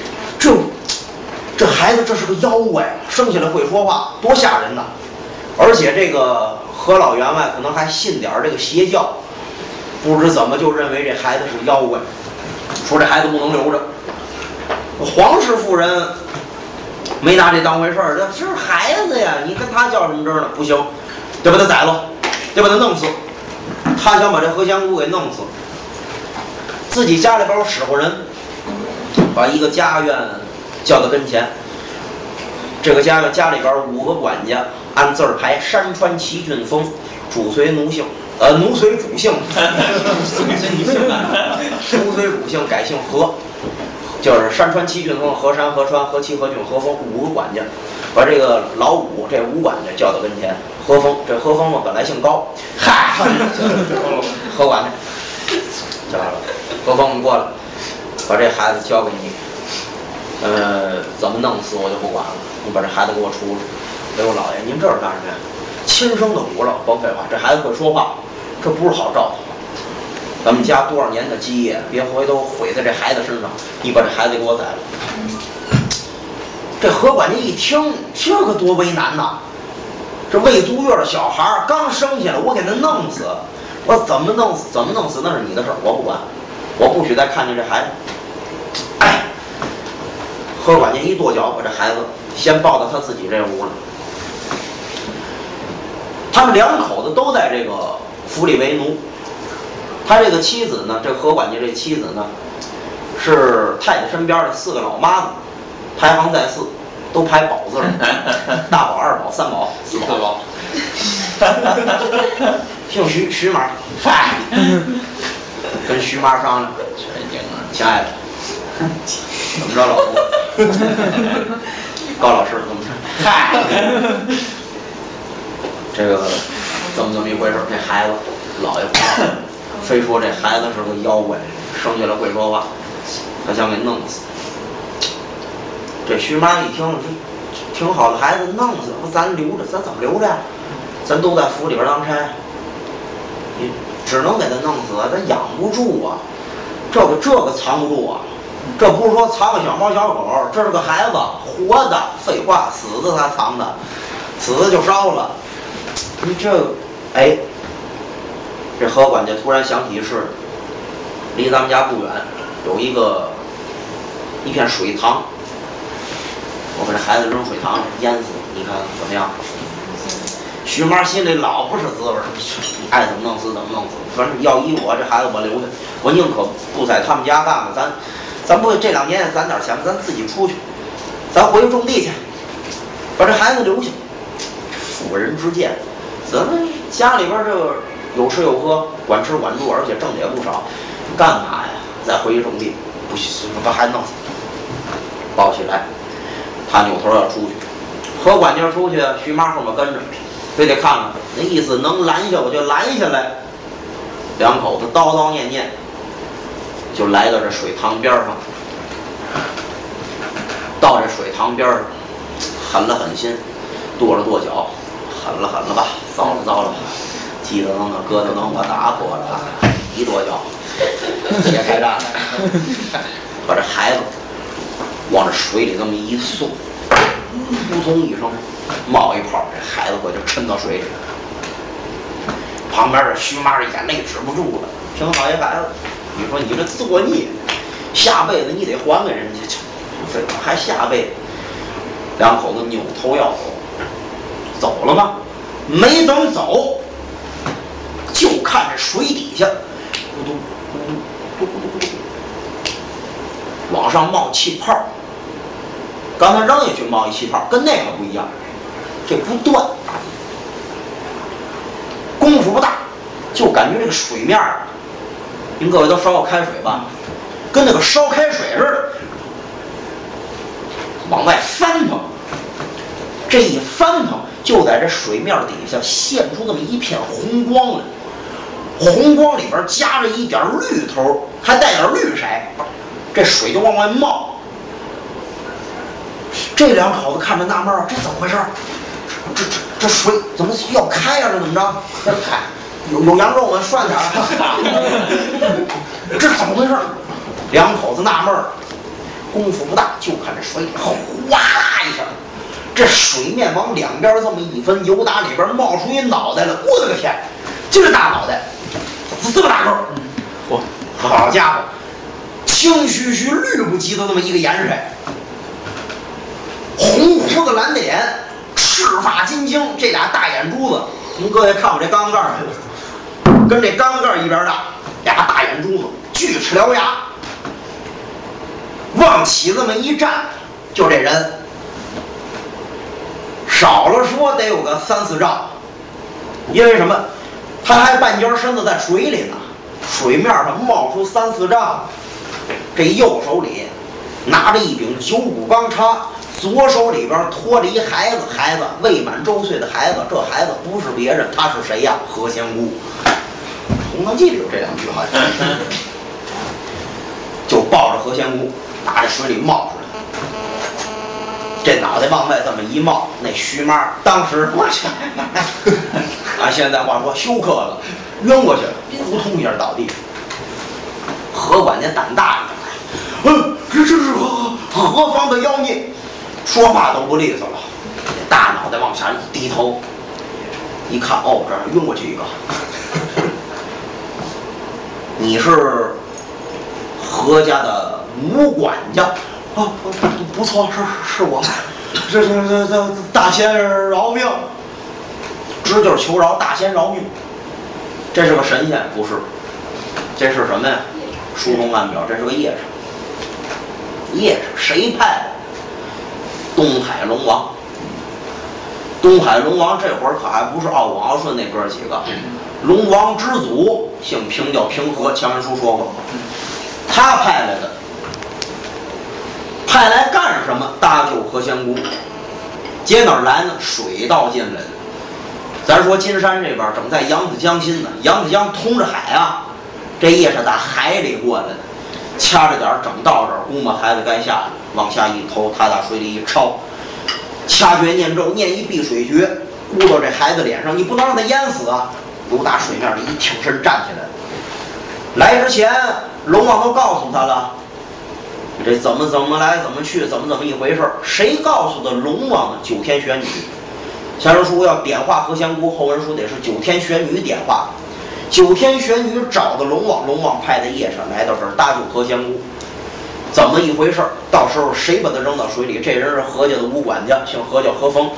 这孩子这是个妖怪，生下来会说话，多吓人呐！而且这个何老员外可能还信点这个邪教，不知怎么就认为这孩子是妖怪，说这孩子不能留着。黄氏夫人没拿这当回事儿，这是孩子呀，你跟他较什么真呢？不行，得把他宰了，得把他弄死。他想把这何仙姑给弄死。自己家里边有使唤人，把一个家院叫到跟前。这个家院家里边5个管家，按字儿排：山川齐郡封，主随奴姓，奴随主姓，奴随主姓改姓何，就是山川齐郡封，河山、河川、河齐、河郡、河丰5个管家，把这个老五这5管家叫到跟前。何丰，这何丰嘛本来姓高，嗨，何管家叫来了，何丰过来，把这孩子交给你。怎么弄死我就不管了，你把这孩子给我出来。哎呦，老爷，您这是干什么呀？亲生的骨肉，甭废话，这孩子会说话，这不是好兆头。咱们家多少年的基业，别回头毁在这孩子身上。你把这孩子给我宰了。这何管家一听，这个多为难呐！这未足月的小孩刚生下来，我给他弄死，我怎么弄死？怎么弄死那是你的事儿，我不管，我不许再看见这孩子。哎。何管家一跺脚，把这孩子先抱到他自己这屋了。他们2口子都在这个府里为奴。他这个妻子呢，这何管家这妻子呢，是太太身边的4个老妈子，排行在4，都排宝字儿，大宝、2宝、3宝、4宝。姓徐，徐妈，嗨，跟徐妈商量，亲爱的。怎么着，老婆？高老师怎么着？嗨，这个怎么一回事？这孩子老爷不知道，非说这孩子是个妖怪，生下来会说话，他想给弄死。这徐妈一听，说挺好的孩子，弄死不咱留着，咱怎么留着呀？咱都在府里边当差，你只能给他弄死，咱养不住啊，这个藏不住啊。这不是说藏个小猫小狗，这是个孩子活的，废话，死的他藏的，死的就烧了。你这，哎，这何管家突然想起一事，离咱们家不远有一片水塘，我把这孩子扔水塘里淹死，你看怎么样？徐妈心里老不是滋味，你爱怎么弄死怎么弄死，反正要依我，这孩子我留下，我宁可不在他们家干了，咱不这2年攒点钱，咱自己出去，咱回去种地去，把这孩子留下。妇人之见，咱们家里边这个有吃有喝，管吃管住，而且挣的也不少，干嘛呀？再回去种地，不行，把孩子弄死，抱起来，他扭头要出去，何管家出去，徐妈后面跟着，非得看看，那意思能拦下我就拦下来。2口子叨叨念念。就来到这水塘边上，到这水塘边上，狠了狠心，跺了跺脚，狠了吧，糟了吧，鸡得能疙瘩能把打破了，一跺脚，解开战来，把这孩子往这水里这么一送，扑通一声冒一泡，这孩子可就沉到水里。旁边这徐妈这眼泪止不住了，挺好一孩子。你说你这作孽，下辈子你得还给人家，废话还下辈子。2口子扭头要走了吗？没等走，就看这水底下咕嘟咕嘟咕嘟咕嘟咕嘟， 往上冒气泡。刚才扔下去冒一气泡，跟那个不一样，这不断，功夫不大，就感觉这个水面啊，您各位都烧过开水吧，跟那个烧开水似的，往外翻腾。这一翻腾，就在这水面底下现出这么一片红光来，红光里边夹着一点绿头，还带点绿色，这水就往外冒。这两口子看着纳闷儿，这怎么回事？这水怎么要开呀？这怎么着？这开有羊肉吗？涮点儿。这怎么回事？两口子纳闷儿，功夫不大，就看这水里哗啦一下，这水面往两边这么一分，由打里边冒出一脑袋来。我的个天，就是大脑袋，这么大个儿。嚯，好家伙，青须须绿不及的这么一个颜色。红胡子蓝的脸，赤发金睛，这俩大眼珠子，您各位看我这缸子盖没有？跟这缸子盖一边大，俩大眼珠子，锯齿獠牙，往起这么一站，就这人，少了说得有个3、4丈，因为什么？他还半截身子在水里呢，水面上冒出3、4丈，这右手里拿着一柄9股钢叉。左手里边拖着一孩子，孩子未满周岁的孩子，这孩子不是别人，他是谁呀？何仙姑。《红楼记》里有这两句好像。就抱着何仙姑，打这水里冒出来，这脑袋往外这么一冒，那须妈当时我去，按现在话说休克了，晕过去了，扑通一下倒地。何管家胆大一点，这是何方的妖孽？说话都不利索了，大脑袋往下一低头，一看，哦，这儿晕过去一个。你是何家的武管家啊？不错，是我。这大仙饶命！直就是求饶，大仙饶命。这是个神仙，不是？这是什么呀？书中暗表，这是个夜叉。夜叉谁派的？东海龙王。东海龙王这会儿可还不是傲骨傲顺那哥几个，龙王之祖姓平，叫平和，前文书说过，他派来的，派来干什么？搭救何仙姑。接哪儿来呢？水道进来的。咱说金山这边正在扬子江心呢，扬子江通着海啊，这夜是打海里过来的，掐着点整到这儿，估摸孩子该下去，往下一投，他打水里一抄，掐诀念咒，念一避水诀，箍到这孩子脸上，你不能让他淹死啊！由打水面里一挺身站起来。来之前，龙王都告诉他了，这怎么来，怎么去，怎么一回事？谁告诉的龙王呢？九天玄女。前文书要点化何仙姑，后文书得是九天玄女点化。九天玄女找的龙王，龙王派的夜叉来到这儿搭救何仙姑。怎么一回事？到时候谁把他扔到水里？这人是何家的武管家，姓何，叫何风，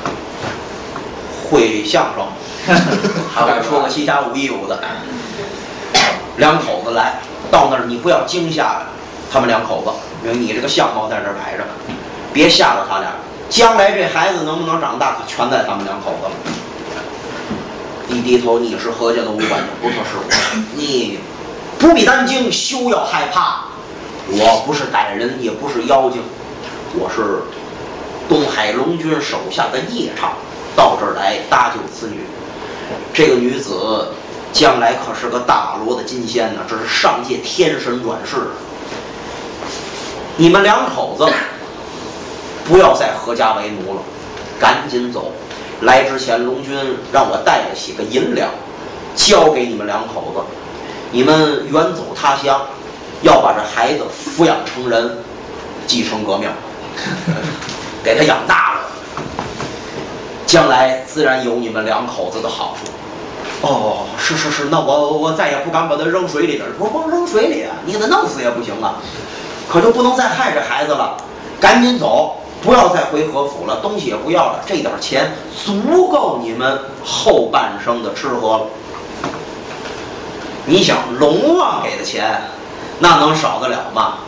会相声，还会说个七侠五义武的。两口子来到那儿，你不要惊吓他们两口子，因为你这个相貌在这儿摆着，别吓着他俩。将来这孩子能不能长大，可全在他们两口子了。一低头，你是何家的武管家，不错，是我。你不必担惊，休要害怕。我不是歹人，也不是妖精，我是东海龙君手下的夜叉，到这儿来搭救此女。这个女子将来可是个大罗的金仙呢，这是上界天神转世。你们两口子不要在何家为奴了，赶紧走。来之前，龙君让我带了些个银两，交给你们两口子。你们远走他乡，要把这孩子抚养成人，继承革命，给他养大了，将来自然有你们两口子的好处。哦，是，那我再也不敢把他扔水里边。不扔水里啊，你给他弄死也不行啊。可就不能再害这孩子了，赶紧走，不要再回何府了，东西也不要了，这点钱足够你们后半生的吃喝了。你想龙王给的钱，那能少得了吗？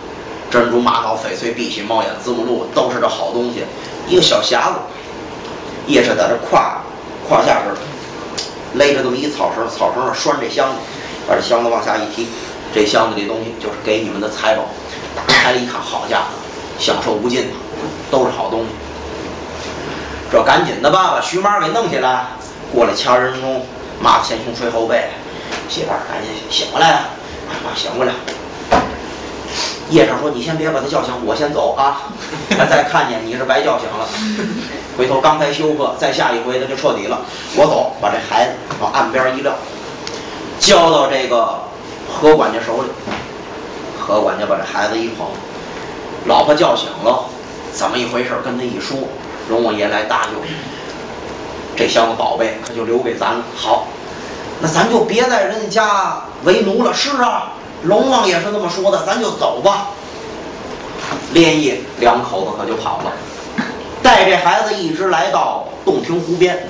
珍珠、玛瑙、翡翠、碧玺、猫眼、子母鹿都是这好东西。一个小匣子，也是在这胯下边勒着这么一草绳，草绳上拴这箱子，把这箱子往下一提，这箱子里东西就是给你们的财宝。打开了一看，好家伙，享受无尽，都是好东西。这赶紧的吧，把徐妈给弄起来，过来掐人中，妈前胸捶后背，媳妇儿赶紧醒过来啊，妈醒过来。叶上说：“你先别把他叫醒，我先走啊！他再看见你是白叫醒了，回头刚才休克，再下一回他就彻底了。我走，把这孩子往岸边一撂，交到这个何管家手里。何管家把这孩子一捧，老婆叫醒了，怎么一回事？跟他一说，龙王爷来搭救，这箱子宝贝可就留给咱了。好，那咱就别在人家为奴了。是啊。”龙王也是这么说的，咱就走吧。连夜两口子可就跑了，带这孩子一直来到洞庭湖边。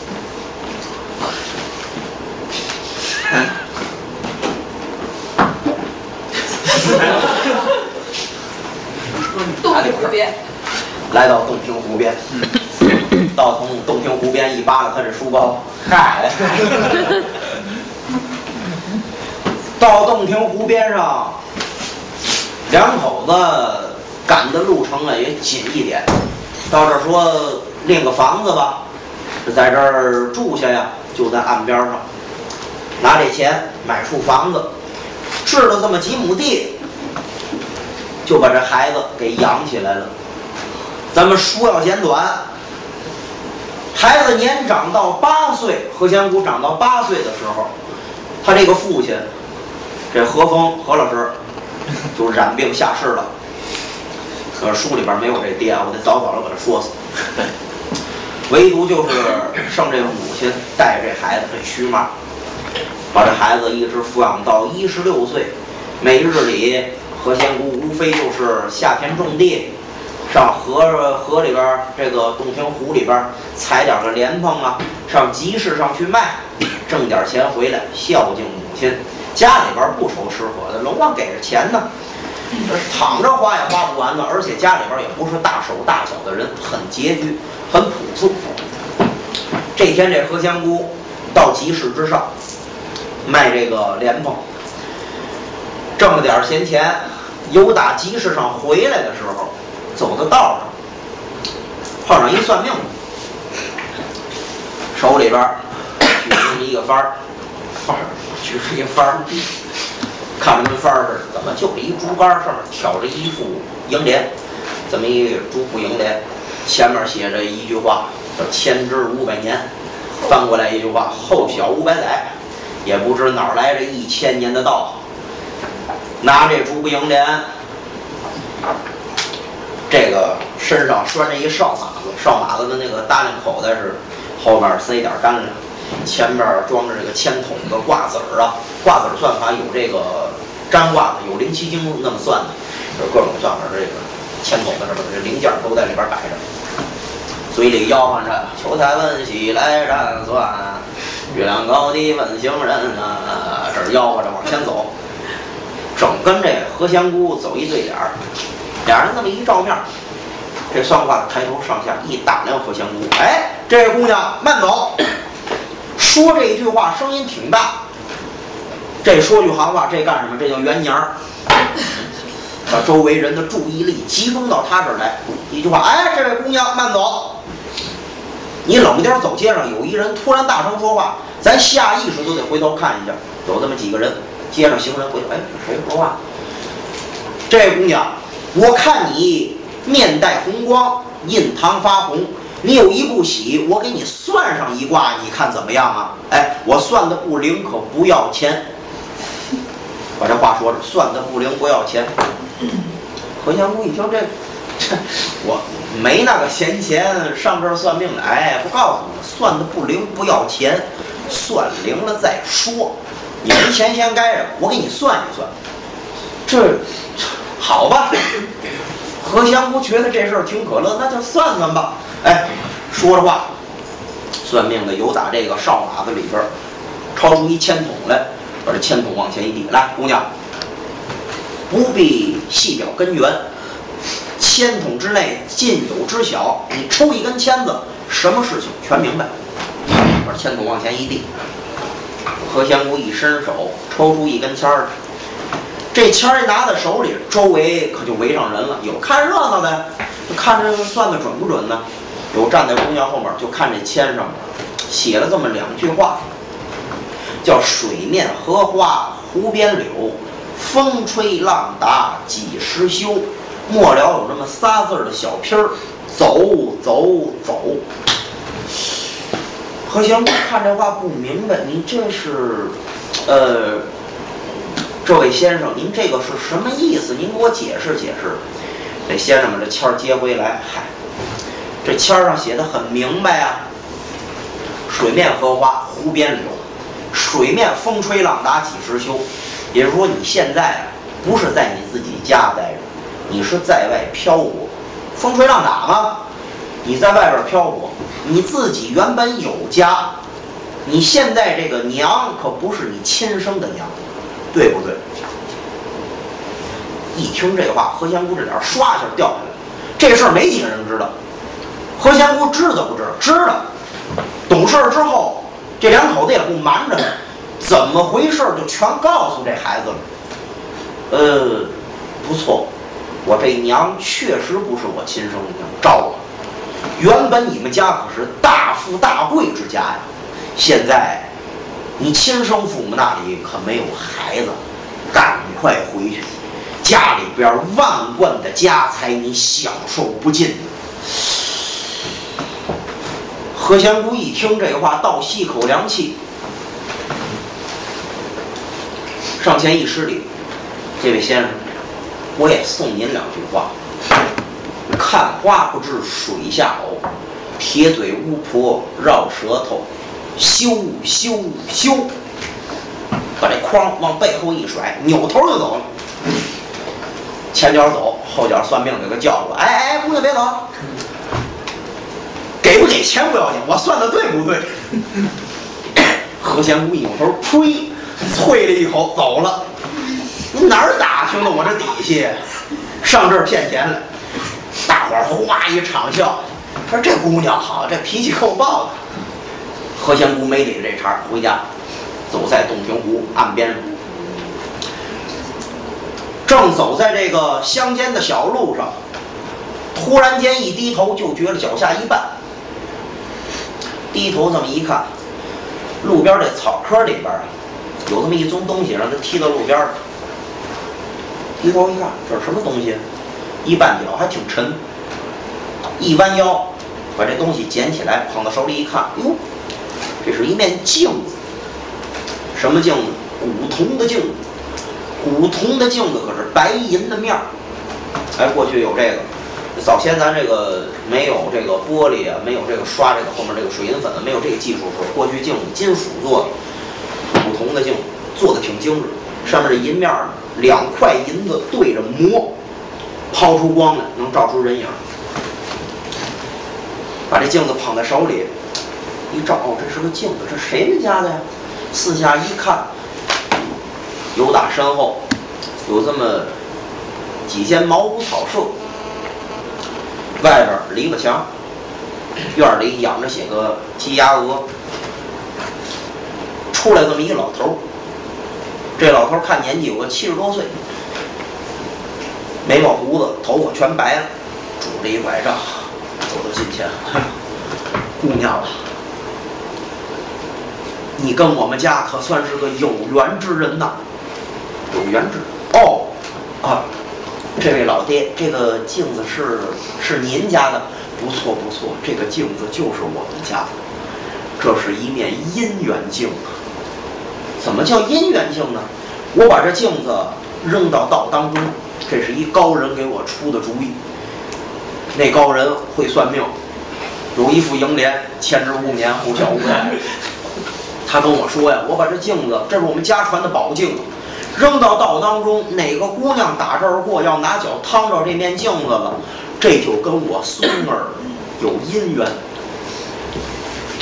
洞庭湖边， 来到洞庭湖边，到洞庭湖边一扒拉他这书包，嗨。到洞庭湖边上，两口子赶的路程也紧一点。到这儿说另个房子吧，在这儿住下呀，就在岸边上，拿这钱买处房子，置了这么几亩地，就把这孩子给养起来了。咱们书要简短，孩子年长到8岁，何仙姑长到8岁的时候，他这个父亲。这何峰何老师就染病下世了，可是书里边没有这爹，我得早早的把他说死。唯独就是剩这个母亲带着这孩子这徐妈，把这孩子一直抚养到16岁。每日里何仙姑无非就是下田种地，上河里边这个洞庭湖里边采点个莲蓬啊，上集市上去卖，挣点钱回来孝敬母亲。家里边不愁吃喝的，龙王给着钱呢，躺着花也花不完呢。而且家里边也不是大手大脚的人，很拮据，很朴素。这天这何仙姑到集市之上卖这个莲蓬，挣了点闲钱，由打集市上回来的时候，走到道上碰上一算命的，手里边举着一个幡儿。举着一幡儿，看着那幡儿是怎么就是一竹竿，上面挑着一副楹联，这么一竹副楹联，前面写着一句话叫“前知500年”，翻过来一句话“后小500载”，也不知哪来这1000年的道。拿这竹副楹联，这个身上拴着一哨马子，哨马子的那个搭裢口袋是后面塞点干粮。前面装着这个签筒的卦子儿啊，卦子儿算法有这个占卦的，有07经那么算的，有各种算法。这个签筒的什么这零件都在里边摆着，嘴里吆喝着“求财问喜来占算，月亮高低问行人”啊，这儿吆喝着往前走，正跟这何仙姑走一对脸儿，俩人那么一照面，这算卦的抬头上下一打量何仙姑，哎，这位姑娘慢走。说这一句话声音挺大，这说句行话，这干什么？这叫圆娘儿，把周围人的注意力集中到他这儿来。一句话，哎，这位姑娘慢走。你冷点走街上，有一人突然大声说话，咱下意识都得回头看一下，有这么几个人，街上行人回头，哎，谁说话？这位姑娘，我看你面带红光，印堂发红。你有一不喜，我给你算上一卦，你看怎么样啊？哎，我算的不灵，可不要钱。把这话说着，算的不灵不要钱。何仙姑一听这，我没那个闲钱上这儿算命来，哎，不告诉你，算的不灵不要钱，算灵了再说。你没钱先该着，我给你算一算。这好吧？何仙姑觉得这事儿挺可乐，那就算算吧。哎，说着话，算命的由打这个哨马子里边抄出一签筒来，把这签筒往前一递，来，姑娘， 不必细表根源，签筒之内尽有知晓。你抽一根签子，什么事情全明白。把签筒往前一递，何仙姑一伸手抽出一根签儿，这签儿一拿在手里，周围可就围上人了。有看热闹的，就看这算的准不准呢？有站在姑娘后面，就看这签上面写了这么2句话，叫水面荷花湖边柳，风吹浪打几时休。末了有这么仨字的小批儿，走走走。何仙姑看这话不明白，您这是，这位先生，您这个是什么意思？您给我解释解释。这先生们这签儿接回来，嗨，这签儿上写的很明白啊，水面荷花湖边柳，水面风吹浪打几时休。也就是说，你现在不是在你自己家待着，你是在外漂泊。风吹浪打吗？你在外边漂泊，你自己原本有家，你现在这个娘可不是你亲生的娘，对不对？一听这话，何仙姑这脸唰一下掉下来。这事儿没几个人知道，何仙姑知道不知道？知道。懂事之后，这2口子也不瞒着他，怎么回事就全告诉这孩子了。不错，我这娘确实不是我亲生的娘，照我。原本你们家可是大富大贵之家呀，现在你亲生父母那里可没有孩子，赶快回去，家里边万贯的家财你享受不尽。何仙姑一听这话，倒吸口凉气，上前一施礼：“这位先生，我也送您2句话。看花不知水下藕，铁嘴巫婆绕舌头，羞羞羞！”把这筐往背后一甩，扭头就走了。前脚走，后脚算命给他叫住：“哎，姑娘别走，给不给钱不要紧，我算的对不对？”何仙姑一扭头，呸，啐了一口，走了。你哪儿打听的我这底细？上这儿骗钱来！大伙儿哗一场笑，说这姑娘好，这脾气够暴的。何仙姑没理这茬，回家，走在洞庭湖岸边上，正走在这个乡间的小路上，突然间一低头，就觉得脚下一绊。低头这么一看，路边这草棵里边啊，有这么一宗东西，让他踢到路边了。低头一看，这是什么东西？一绊脚还挺沉，一弯腰把这东西捡起来，捧到手里一看，哟，这是一面镜子。什么镜子？古铜的镜子。古铜的镜子可是白银的面儿。哎，过去有这个，早先咱这个没有这个玻璃啊，没有这个刷这个后面这个水银粉，没有这个技术时候，过去镜子金属做的，古铜的镜子做的挺精致，上面的银面呢，2块银子对着磨，抛出光来，能照出人影。把这镜子捧在手里一照，哦，这是个镜子，这谁们家的呀？四下一看，有打身后有这么几间茅屋草舍，外边篱笆墙，院里养着些个鸡鸭鹅，出来这么一老头。这老头看年纪有个70多岁，眉毛胡子头发全白了，拄着一拐杖走到近前：“姑娘啊，你跟我们家可算是个有缘之人呐。”有缘之哦啊，这位老爹，这个镜子是您家的？不错不错，这个镜子就是我们家的，这是一面姻缘镜。怎么叫姻缘镜呢？我把这镜子扔到道当中，这是一高人给我出的主意。那高人会算命，有一副楹联：前知5年，后晓5代。他跟我说呀，我把这镜子，这是我们家传的宝镜子，扔到道当中，哪个姑娘打这儿过，要拿脚趟着这面镜子了，这就跟我孙儿有姻缘。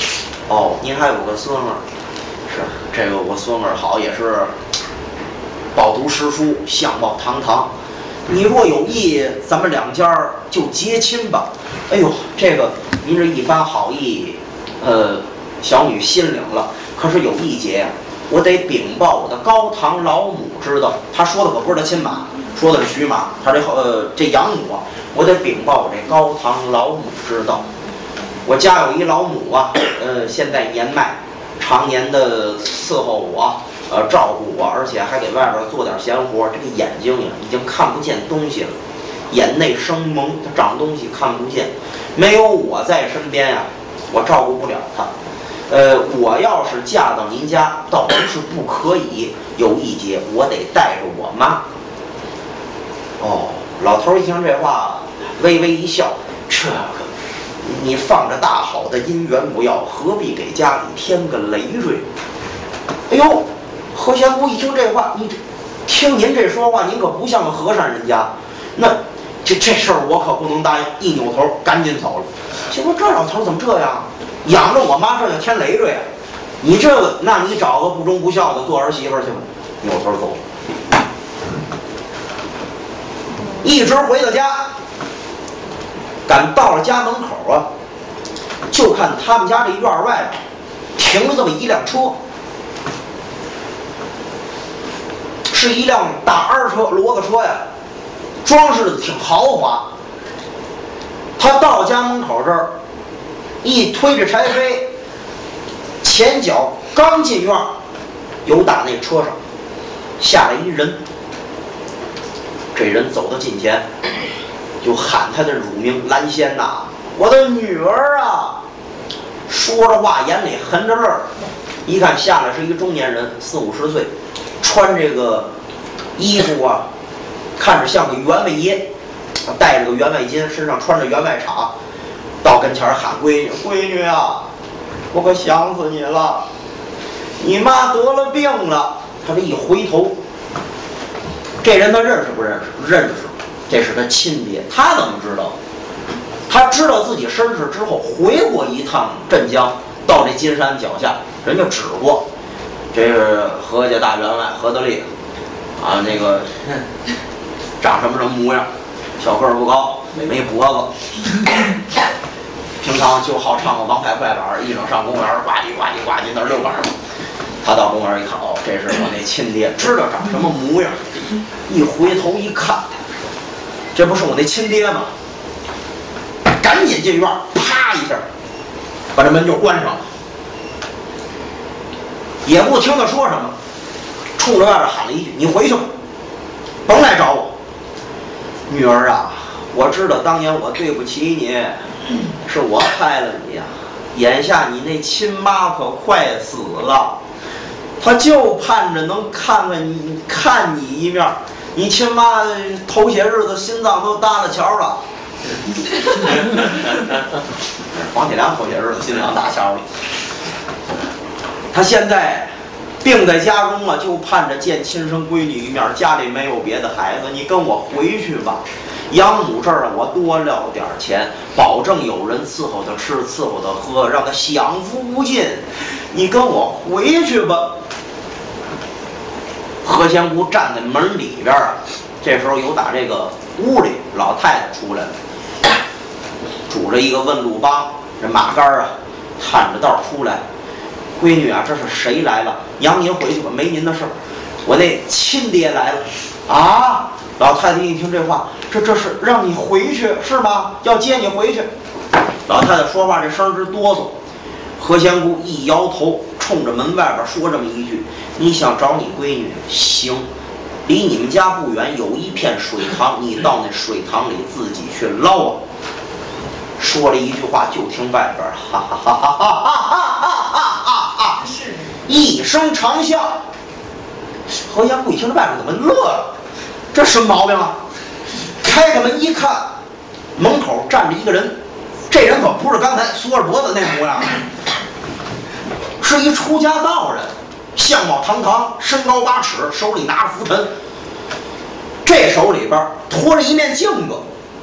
哦，您还有个孙儿？是这个我孙儿好，也是饱读诗书，相貌堂堂。你若有意，咱们两家就结亲吧。哎呦，这个您这一番好意，小女心领了。可是有一节呀，我得禀报我的高堂老母知道。他说的可不是他亲妈，说的是徐妈。他这养母啊，我得禀报我这高堂老母知道。我家有一老母啊，现在年迈，常年的伺候我，照顾我，而且还给外边做点闲活。这个眼睛呀，已经看不见东西了，眼内生蒙，他长东西看不见。没有我在身边呀，我照顾不了他。我要是嫁到您家，倒不是不可以，有一节我得带着我妈。哦，老头一听这话，微微一笑，这个。你放着大好的姻缘不要，何必给家里添个累赘？哎呦，何仙姑一听这话，听您这说话，您可不像个和尚人家。那这事儿我可不能答应。一扭头，赶紧走了。结果这老头怎么这样？养着我妈这就添累赘啊！你这个，那你找个不忠不孝的做儿媳妇去吧。扭头走了，一直回到家。赶到了家门口啊，就看他们家这院外边停了这么一辆车，是一辆大二车，骡子车呀，装饰的挺豪华。他到家门口这儿，一推着柴扉，前脚刚进院，有打那车上下来一人，这人走到近前。就喊他的乳名兰仙呐，我的女儿啊！说着话，眼里含着泪儿。一看下来是一个中年人，40、50岁，穿这个衣服啊，看着像个员外爷，戴着个员外巾，身上穿着员外氅，到跟前喊闺女：“闺女啊，我可想死你了！你妈得了病了。”他这一回头，这人他认识不认识？认识。这是他亲爹，他怎么知道？他知道自己身世之后，回过一趟镇江，到这金山脚下，人家指过，这是何家大员外何德利，啊，那个长什么模样，小个儿不高，没脖子，平常就好唱个王牌快板，一整上公园，呱唧呱唧呱唧那儿遛弯嘛。他到公园一看，哦，这是我那亲爹，知道长什么模样，一回头一看。这不是我那亲爹吗？赶紧进院，啪一下，把这门就关上了，也不听他说什么，冲着外边喊了一句：“你回去吧，甭来找我。”女儿啊，我知道当年我对不起你，是我害了你呀。眼下你那亲妈可快死了，她就盼着能看你一面。你亲妈头些日子心脏都搭了桥了，黄铁良头些日子心脏搭桥了。他现在病在家中了，就盼着见亲生闺女一面。家里没有别的孩子，你跟我回去吧。养母这儿我多撂点钱，保证有人伺候他吃，伺候他喝，让他享福无尽。你跟我回去吧。何仙姑站在门里边啊，这时候有打这个屋里老太太出来了，拄着一个问路帮，这马杆啊，探着道出来。闺女啊，这是谁来了？娘您回去吧，没您的事儿。我那亲爹来了啊！老太太一听这话，这是让你回去是吗？要接你回去。老太太说话这声直哆嗦。何仙姑一摇头，冲着门外边说这么一句：“你想找你闺女，行，离你们家不远有一片水塘，你到那水塘里自己去捞啊。”说了一句话，就听外边哈哈哈哈哈哈哈哈哈是一声长啸。何仙姑一听这外边怎么乐了？这什么毛病啊？开开门一看，门口站着一个人，这人可不是刚才缩着脖子那模样，是一出家道人，相貌堂堂，身高8尺，手里拿着拂尘，这手里边托着一面镜子。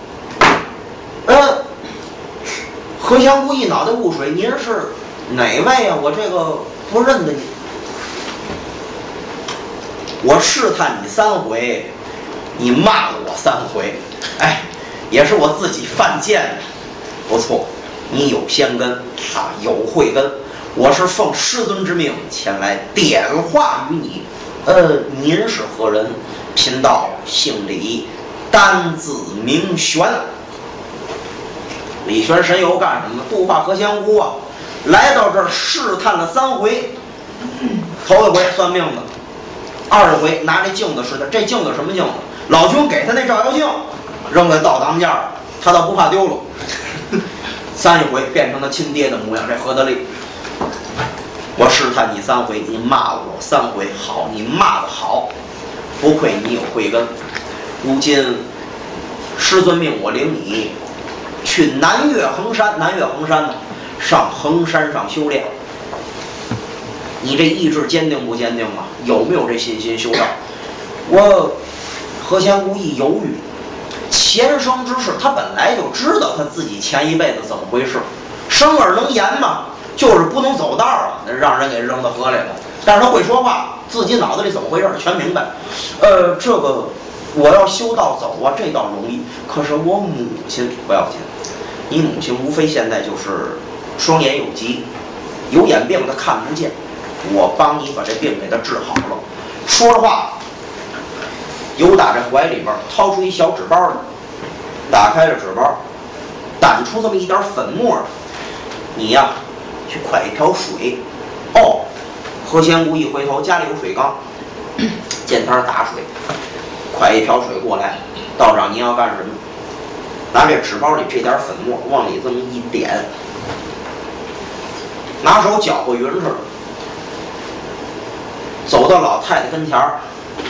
何香姑一脑袋雾水，您是哪位呀？我这个不认得你。 我试探你3回，你骂了我3回，哎，也是我自己犯贱的。不错，你有先根，有慧根。我是奉师尊之命前来点化于你。您是何人？贫道姓李，单字明玄。李玄神游干什么？度化何仙姑啊！来到这儿试探了3回，头一回算命的，2回拿这镜子试的。这镜子什么镜子？老君给他那照妖镜，扔在道当间儿，他倒不怕丢了。3回变成他亲爹的模样，这何得力？我试探你3回，你骂我3回，好，你骂得好，不愧你有慧根。如今师尊命我领你去南岳衡山，南岳衡山呢，上衡山上修炼。你这意志坚定不坚定啊？有没有这信心修道？我何仙姑一犹豫，前生之事，他本来就知道他自己前一辈子怎么回事，生而能言嘛，就是不能走道啊，让人给扔到河里了。但是他会说话，自己脑子里怎么回事全明白。这个我要修道走啊，这倒容易。可是我母亲不要紧，你母亲无非现在就是双眼有疾，有眼病她看不见，我帮你把这病给她治好了。说着话，由打这怀里边掏出一小纸包来，打开了纸包，掸出这么一点粉末来。你呀，去快一瓢水。哦，何仙姑一回头，家里有水缸，见摊打水，快一瓢水过来。道长，您要干什么？拿这纸包里这点粉末往里这么一点，拿手搅和匀似的，走到老太太跟前儿，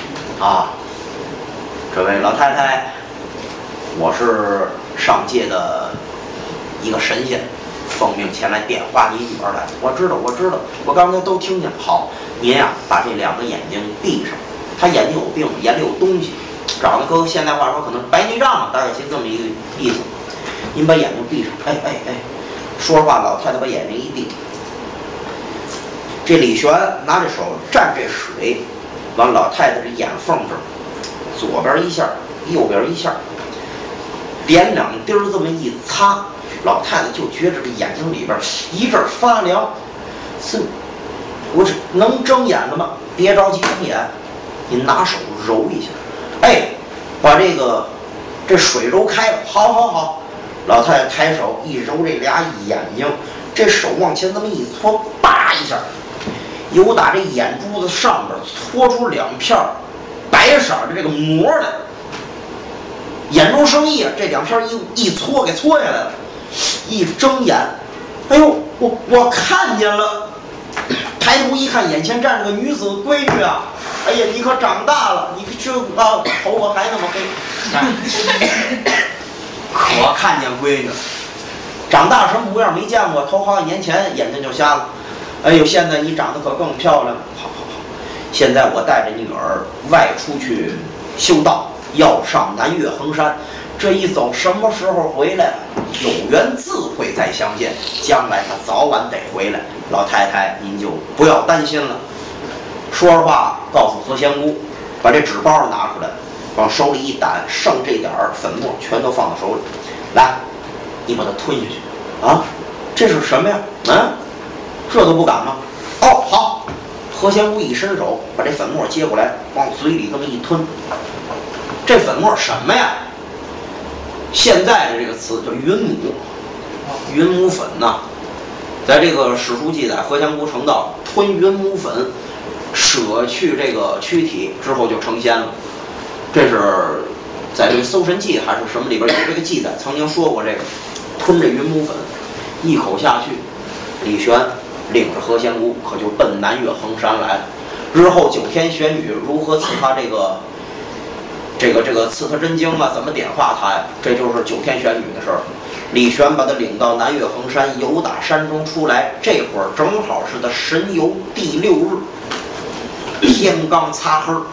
这位老太太，我是上界的一个神仙，奉命前来点化你女儿来。我知道，我刚才都听见。好，您呀，把这2个眼睛闭上。她眼睛有病，眼里有东西，长得跟现代话说可能白内障啊，大概其这么一个意思。您把眼睛闭上。说实话，老太太把眼睛一闭。这李玄拿着手蘸这水，往老太太这眼缝这儿，左边一下，右边一下，点2滴这么一擦，老太太就觉着这眼睛里边一阵发凉。我是能睁眼了吗？别着急睁眼，您拿手揉一下，把这水揉开了。好，老太太抬手一揉这俩眼睛，这手往前这么一搓，叭一下，由打这眼珠子上边搓出2片白色的这个膜来。眼中生意啊，这2片一搓给搓下来了。一睁眼，我看见了。抬头一看，眼前站着个女子闺女啊！哎呀，你可长大了，你这头发还那么黑，可看见闺女，长大什么模样没见过，头好几年前眼睛就瞎了。现在你长得可更漂亮。好，现在我带着女儿外出去修道，要上南岳衡山。这一走什么时候回来？有缘自会再相见，将来他早晚得回来。老太太您就不要担心了。说着话告诉何仙姑，把这纸包拿出来，往手里一掸，剩这点粉末全都放到手里。来，你把它吞下去啊！这是什么呀？这都不敢吗？好。何仙姑一伸手把这粉末接过来，往嘴里这么一吞。这粉末什么呀？现在的这个词叫云母，云母粉呐，在这个史书记载，何仙姑成道吞云母粉，舍去这个躯体之后就成仙了。这是在这个《搜神记》还是什么里边有这个记载，曾经说过这个吞这云母粉，一口下去，李玄领着何仙姑可就奔南岳衡山来了。日后9天玄女如何赐他这个赐他真经啊，怎么点化他呀？这就是9天玄女的事儿。李玄把他领到南岳衡山，由打山中出来，这会儿正好是他神游第6日，天刚擦黑，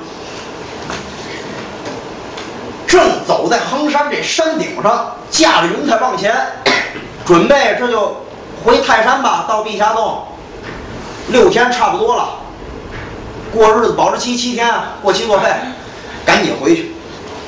正走在衡山这山顶上，驾着云彩往前，准备这就回泰山吧，到碧霞洞，6天差不多了。 过日子保质期7天啊，过期作废，赶紧回去。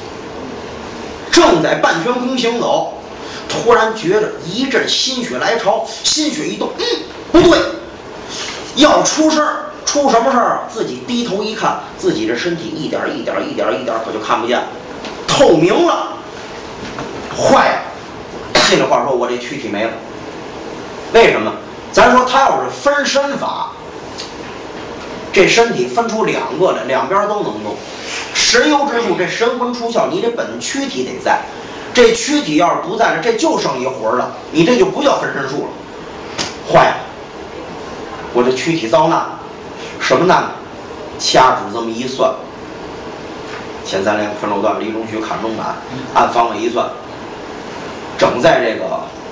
正在半悬空行走，突然觉得一阵心血来潮，心血一动，不对，要出事儿。出什么事儿啊？自己低头一看，自己的身体一点可就看不见了，透明了，坏了。心里话说，我这躯体没了。为什么？咱说他要是分身法，这身体分出2个来，两边都能动。神游之术，这神魂出窍，你这本躯体得在。这躯体要是不在了，这就剩一魂了，你这就不叫分身术了。坏了，我这躯体遭难了。什么难呢？掐指这么一算，前3联昆漏断，离中虚，坎中满，按方位一算，整在这个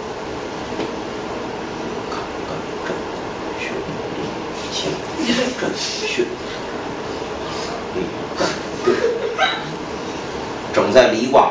整在离卦，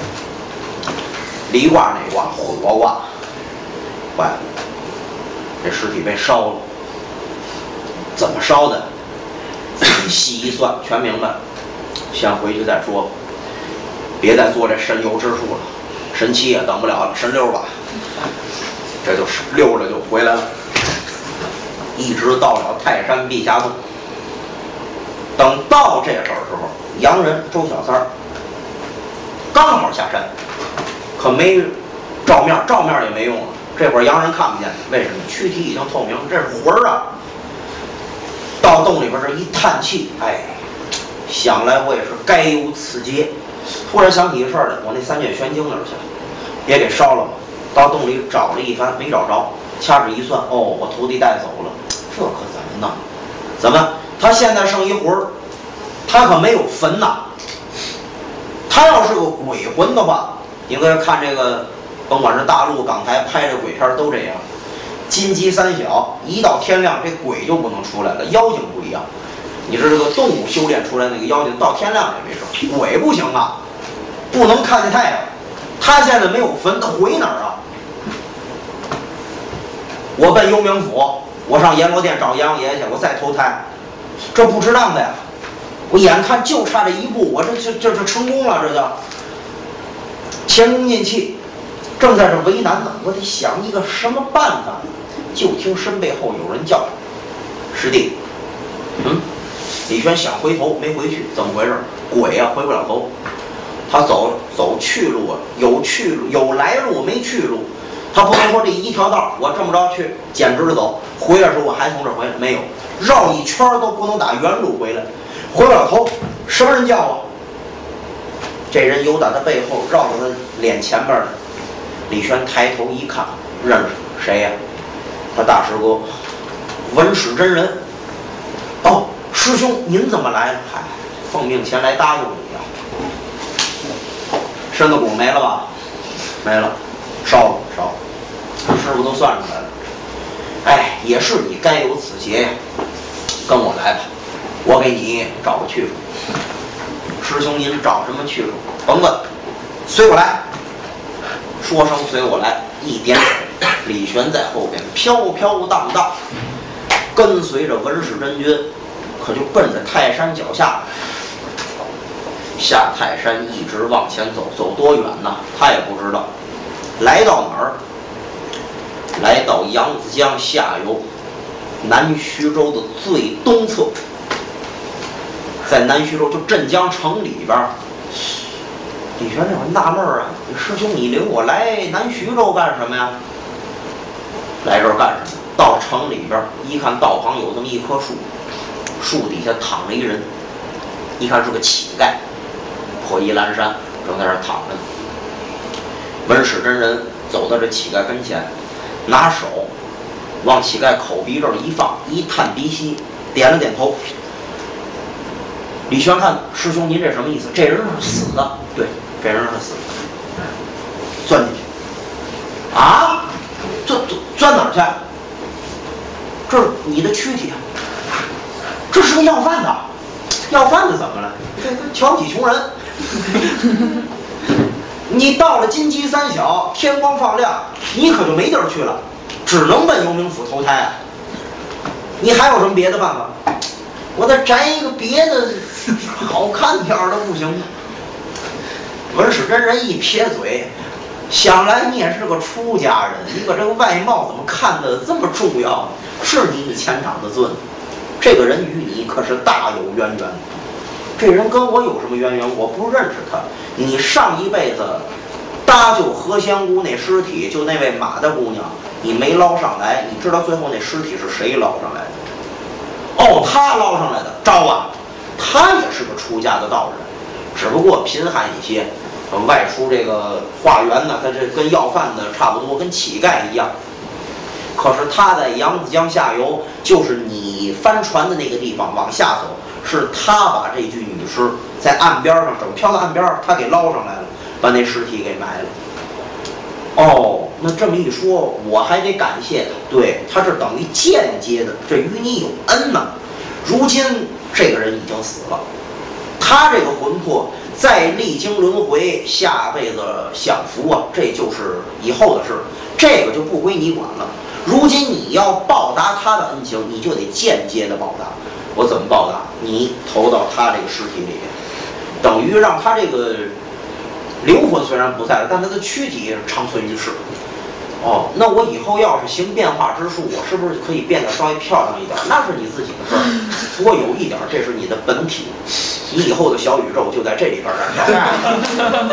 离卦那卦火卦，坏了，这尸体被烧了。怎么烧的？细一算，全明白了。先回去再说，别再做这神游之术了。神7也等不了了，神6吧。这就溜着就回来了，一直到了泰山碧霞洞。等到这时候，洋人周小三儿刚好下山，可没照面，照面也没用了。这会儿洋人看不见，为什么？躯体已经透明，这是魂儿啊。到洞里边这一叹气，哎，想来我也是该有此劫。突然想起一事儿来，我那3卷玄经哪儿去了？别给烧了吧。到洞里找了一番，没找着，掐指一算，哦，我徒弟带走了，这可怎么弄？怎么？他现在剩一魂儿，他可没有坟呐。他要是个鬼魂的话，你可以看这个，甭管是大陆、港台拍这鬼片都这样。金鸡3小，一到天亮，这鬼就不能出来了。妖精不一样，你是这个动物修炼出来那个妖精，到天亮也没事。鬼不行啊，不能看见太阳。他现在没有坟，他回哪儿啊？我奔幽冥府，我上阎罗殿找阎王爷去，我再投胎，这不值当的呀！我眼看就差这一步，我这成功了，这叫前功尽弃。正在这为难呢，我得想一个什么办法。就听身背后有人叫：“师弟。”李轩想回头没回去，怎么回事？鬼啊，回不了头。他走去路啊，有去路有来路没去路。他不能说这一条道我这么着去简直的走，回来时候我还从这儿回来，没有，绕一圈都不能打原路回来，回不了头。什么人叫啊？这人由打他背后绕到他脸前边的。李轩抬头一看，认识谁呀？他大师哥文史真人。哦，师兄您怎么来了？嗨，奉命前来搭救你呀。身子骨没了吧？没了，烧了。师傅都算出来了。哎，也是你该有此劫呀。跟我来吧，我给你找个去处。师兄您找什么去处？甭问，随我来。说声随我来，一点手，李玄在后边飘飘荡荡，跟随着文史真君，可就奔着泰山脚下。下泰山一直往前走，走多远呢？他也不知道。来到哪儿？来到扬子江下游南徐州的最东侧，在南徐州就镇江城里边。李玄那会儿纳闷啊，师兄你领我来南徐州干什么呀？来这儿干什么？到城里边一看，道旁有这么一棵树，树底下躺着一人，一看是个乞丐，破衣烂衫，正在这儿躺着呢。文史真人走到这乞丐跟前，拿手往乞丐口鼻这儿一放，一探鼻息，点了点头。李玄看师兄您这什么意思？这人是死的，对，这人是死的。钻进去啊？钻哪儿去？这是你的躯体啊！这是个要饭的，要饭的怎么了？这瞧不起穷人。你到了金鸡3小，天光放亮，你可就没地儿去了，只能奔幽冥府投胎啊！你还有什么别的办法？ 我再摘一个别的好看点的不行吗？文史真人一撇嘴，想来你也是个出家人，你把这个外貌怎么看得这么重要？是你前场的尊，这个人与你可是大有渊源。这人跟我有什么渊源？我不认识他。你上一辈子搭救何仙姑那尸体，就那位马大姑娘，你没捞上来，你知道最后那尸体是谁捞上来的？哦，他捞上来的，招啊！他也是个出家的道人，只不过贫寒一些，外出这个化缘呢，他这跟要饭的差不多，跟乞丐一样。可是他在扬子江下游，就是你帆船的那个地方往下走，是他把这具女尸在岸边上，整漂的岸边，他给捞上来了，把那尸体给埋了。哦，那这么一说，我还得感谢他，对，他是等于间接的，这与你有恩呢。如今这个人已经死了，他这个魂魄再历经轮回，下辈子享福啊，这就是以后的事，这个就不归你管了。如今你要报答他的恩情，你就得间接的报答。我怎么报答？你投到他这个尸体里面，等于让他这个灵魂虽然不在了，但他的躯体长存于世。哦，那我以后要是行变化之术，我是不是可以变得稍微漂亮一点？那是你自己的事儿。不过有一点，这是你的本体，你以后的小宇宙就在这里边燃烧。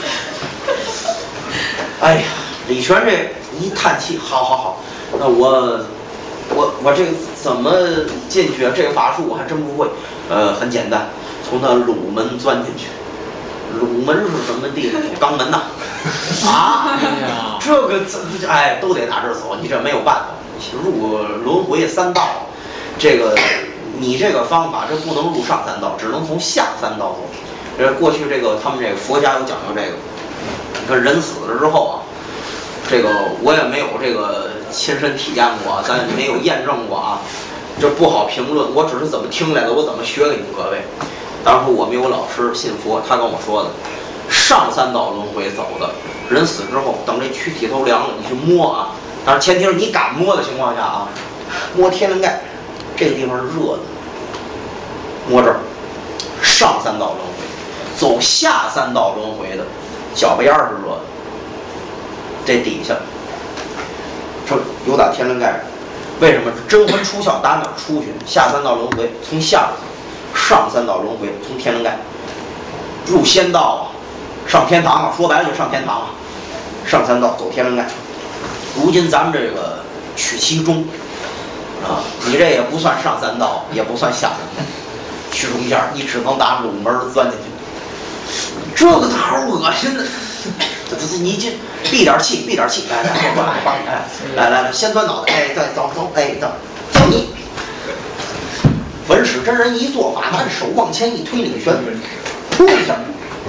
哎呀，李全这一叹气，好，那我这个怎么进去啊？这个法术我还真不会。很简单，从他鲁门钻进去。鲁门是什么地方？肛门呐！啊，这个都得打这儿走，你这没有办法。入轮回三道，这个你这个方法这不能入上三道，只能从下三道走。过去这个他们这个佛家有讲究这个，你看人死了之后啊，这个我也没有这个亲身体验过，咱没有验证过啊，这不好评论。我只是怎么听来的，我怎么学给你各位。当时我们有老师信佛，他跟我说的，上三道轮回走的人死之后，等这躯体都凉了，你去摸啊，当然前提是你敢摸的情况下啊，摸天灵盖，这个地方是热的，摸这儿，上三道轮回，走下三道轮回的，脚背眼是热的，这底下，这有打天灵盖，为什么真魂出窍打哪儿出去？下三道轮回从下边。上三道轮回从天灵盖入仙道啊，上天堂啊，说白了就上天堂啊。上三道走天灵盖，如今咱们这个取其中啊，你这也不算上三道，也不算下三道，取中间，你只能打鲁门钻进去。这个好恶心的，你这闭点气，来，我帮你，来，先钻脑袋，再走，教你。文史真人一做法，拿着手往前一推，领旋，噗一下，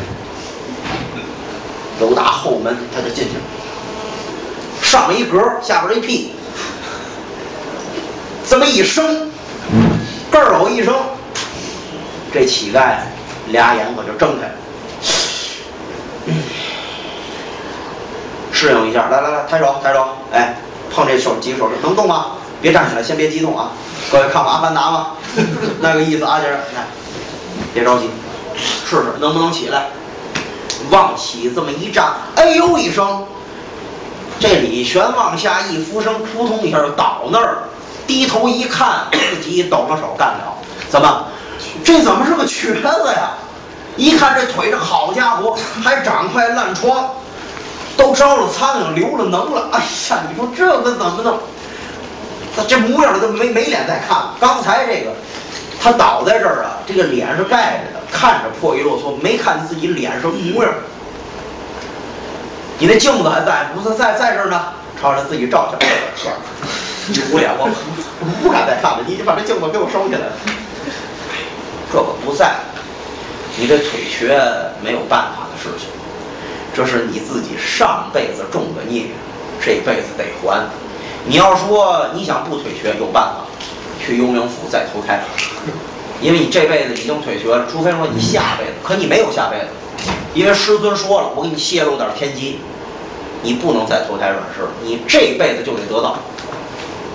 由打后门他就进去了，上面一格，下边一屁，这么一声，咯儿一声，这乞丐俩眼可就睁开了，适应一下，来，抬手，哎，碰这手几个手指能动吗？别站起来，先别激动啊！各位看过《阿凡达》吗？那个意思啊，就是来，别着急，试试能不能起来。往起这么一站，哎呦一声，这李玄往下一俯身，扑通一下就倒那儿了。低头一看，自己抖了手干了。怎么？这怎么是个瘸子呀？一看这腿，这好家伙，还长块烂疮，都招了苍蝇，流了脓了。哎呀，你说这个怎么弄？这模样都没脸再看了。刚才这个他倒在这儿啊，这个脸是盖着的，看着破衣落缩，没看自己脸什么模样。你那镜子还在，不是在这儿呢？朝着自己照去，算了，你捂脸，我不敢再看了。你把这镜子给我收起来了。这个不在，你这腿瘸没有办法的事情，这是你自己上辈子种的孽，这辈子得还。你要说你想不腿瘸，有办法，去幽冥府再投胎，因为你这辈子已经腿瘸了，除非说你下辈子，可你没有下辈子，因为师尊说了，我给你泄露点天机，你不能再投胎转世，你这辈子就得得到。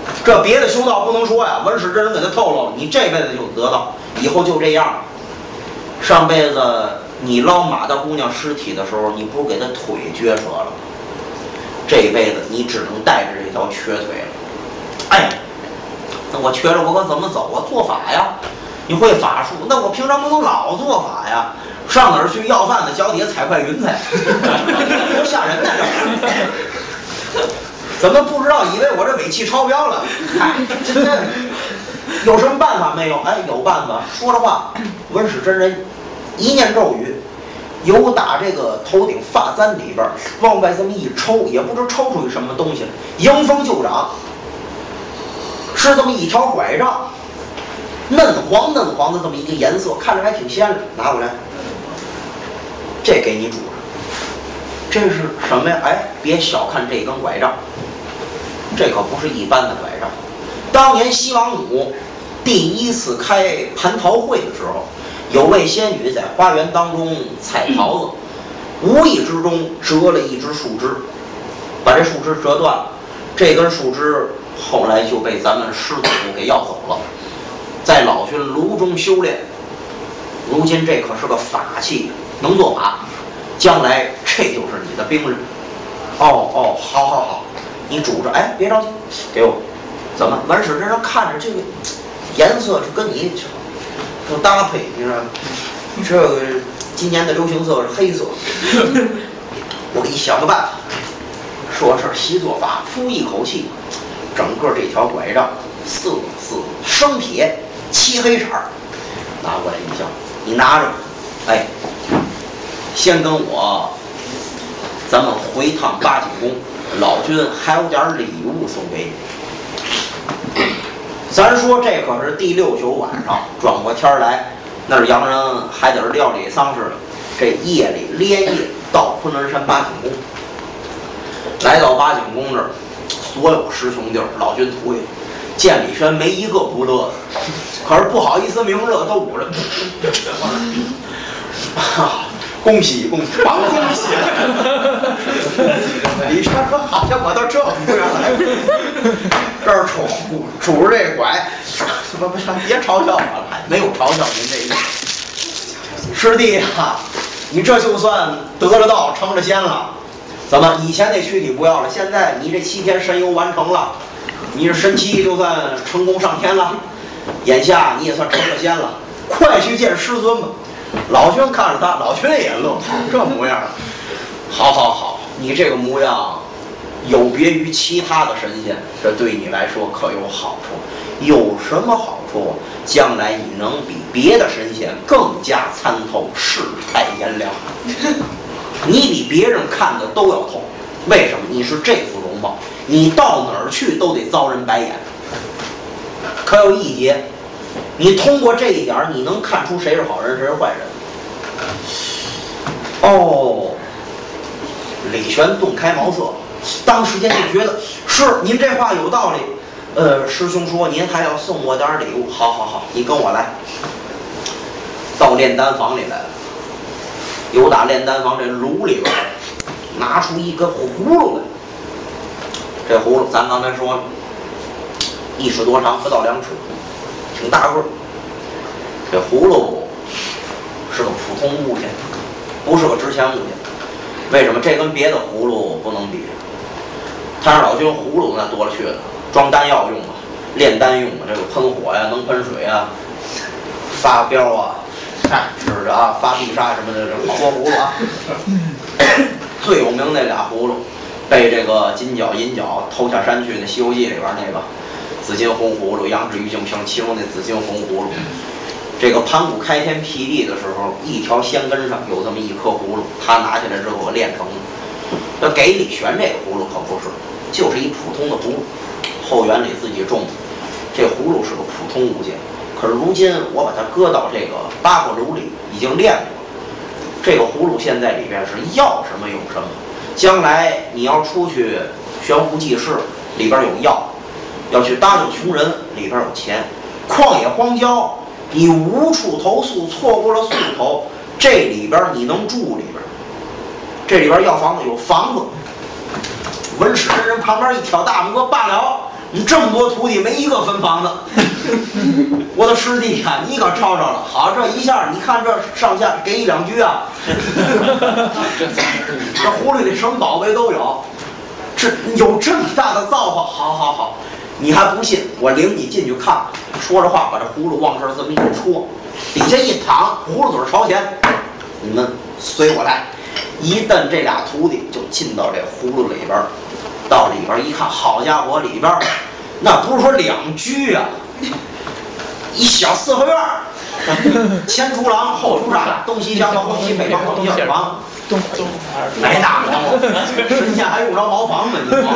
这别的修道不能说呀，文史真人给他透露了，你这辈子就得到，以后就这样。上辈子你捞马大姑娘尸体的时候，你不是给她腿撅折了？这辈子你只能带着这条瘸腿了。哎，那我瘸着我可怎么走啊？做法呀！你会法术，那我平常不能老做法呀？上哪儿去要饭的？脚底下踩块云彩，多吓人呐！这怎么不知道？以为我这尾气超标了？哎，这有什么办法没有？哎，有办法。说着话，文史真人一念咒语，由打这个头顶发簪里边往外这么一抽，也不知抽出去什么东西，迎风就长，是这么一条拐杖，嫩黄嫩黄的这么一个颜色，看着还挺鲜亮。拿过来，这给你主人，这是什么呀？哎，别小看这根拐杖，这可不是一般的拐杖。当年西王母第一次开蟠桃会的时候，有位仙女在花园当中采桃子，无意之中折了一只树枝，把这树枝折断了。这根树枝后来就被咱们师祖给要走了，在老君炉中修炼。如今这可是个法器，能做法，将来这就是你的兵刃。哦，好，你拄着，哎，别着急，给我。怎么？文史真人看着这个颜色是跟你不搭配，你说这个今年的流行色是黑色，我给你想个办法。说这习做法，呼一口气，整个这条拐杖色生铁，漆黑色儿，拿过来一下，你拿着，哎，先跟我咱们回趟八景宫，老君还有点礼物送给你。咱说这可是第6、9晚上，转过天来，那是洋人还得是料理丧事的。这夜里连夜到昆仑山八景宫，来到八景宫这儿，所有师兄弟儿、老君徒弟见李轩没一个不乐的，可是不好意思明热，都捂着。恭喜，王恭喜！李轩说：“好像我到这模样来，这儿拄着这拐，不，别嘲笑我了，没有嘲笑您这意思。师弟啊，你这就算得了道，成了仙了。怎么以前那躯体不要了？现在你这7天神游完成了，你这神7就算成功上天了，眼下你也算成了仙了，快去见师尊吧。”老君看着他，老君也乐，这模样，好，你这个模样有别于其他的神仙，这对你来说可有好处。有什么好处？将来你能比别的神仙更加参透世态炎凉，你比别人看的都要透。为什么？你是这副容貌，你到哪儿去都得遭人白眼。可有一节，你通过这一点，你能看出谁是好人，谁是坏人。哦，李玄顿开茅塞，当时间就觉得是您这话有道理。师兄说您还要送我点礼物，好，你跟我来。到炼丹房里来了，由打炼丹房这炉里边拿出一根葫芦来。这葫芦咱刚才说1尺多长，不到2尺，挺大个儿。这葫芦是个普通物件，不是个值钱物件。为什么？这跟别的葫芦不能比。太上老君葫芦那多了去了，装丹药用的，炼丹用的，这个喷火呀，能喷水啊，发镖啊，是的啊，发必杀什么的，这好多葫芦啊。最有名那俩葫芦，被这个金角银角偷下山去，那《西游记》里边那个紫金红葫芦，杨志玉净瓶，其中那紫金红葫芦。这个盘古开天辟地的时候，一条仙根上有这么一颗葫芦，他拿下来之后炼成的。那给李玄这个葫芦可不是，就是一普通的葫芦，后园里自己种的。这葫芦是个普通物件，可是如今我把它搁到这个八卦炉里，已经炼过。这个葫芦现在里边是要什么有什么，将来你要出去悬壶济世，里边有药；要去搭救穷人，里边有钱。旷野荒郊，你无处投宿，错过了宿头，这里边你能住里边。这里边要房子有房子。文史真人旁边一挑大拇哥，罢了， 你这么多徒弟，没一个分房的。我的师弟呀，你可抄着了。好，这一下，你看这上下给一两句啊。这葫芦里什么宝贝都有，这有这么大的造化，好好好，你还不信？我领你进去看看。说着话，把这葫芦往这儿这么一戳，底下一躺，葫芦嘴朝前，你们随我来。一蹬这俩徒弟就进到这葫芦里边，到里边一看，好家伙，里边那不是说两居啊，一小四合院，前厨廊后厨厦，东西厢房东西北房东西二房，没大毛，神仙还用着茅房吗？你说？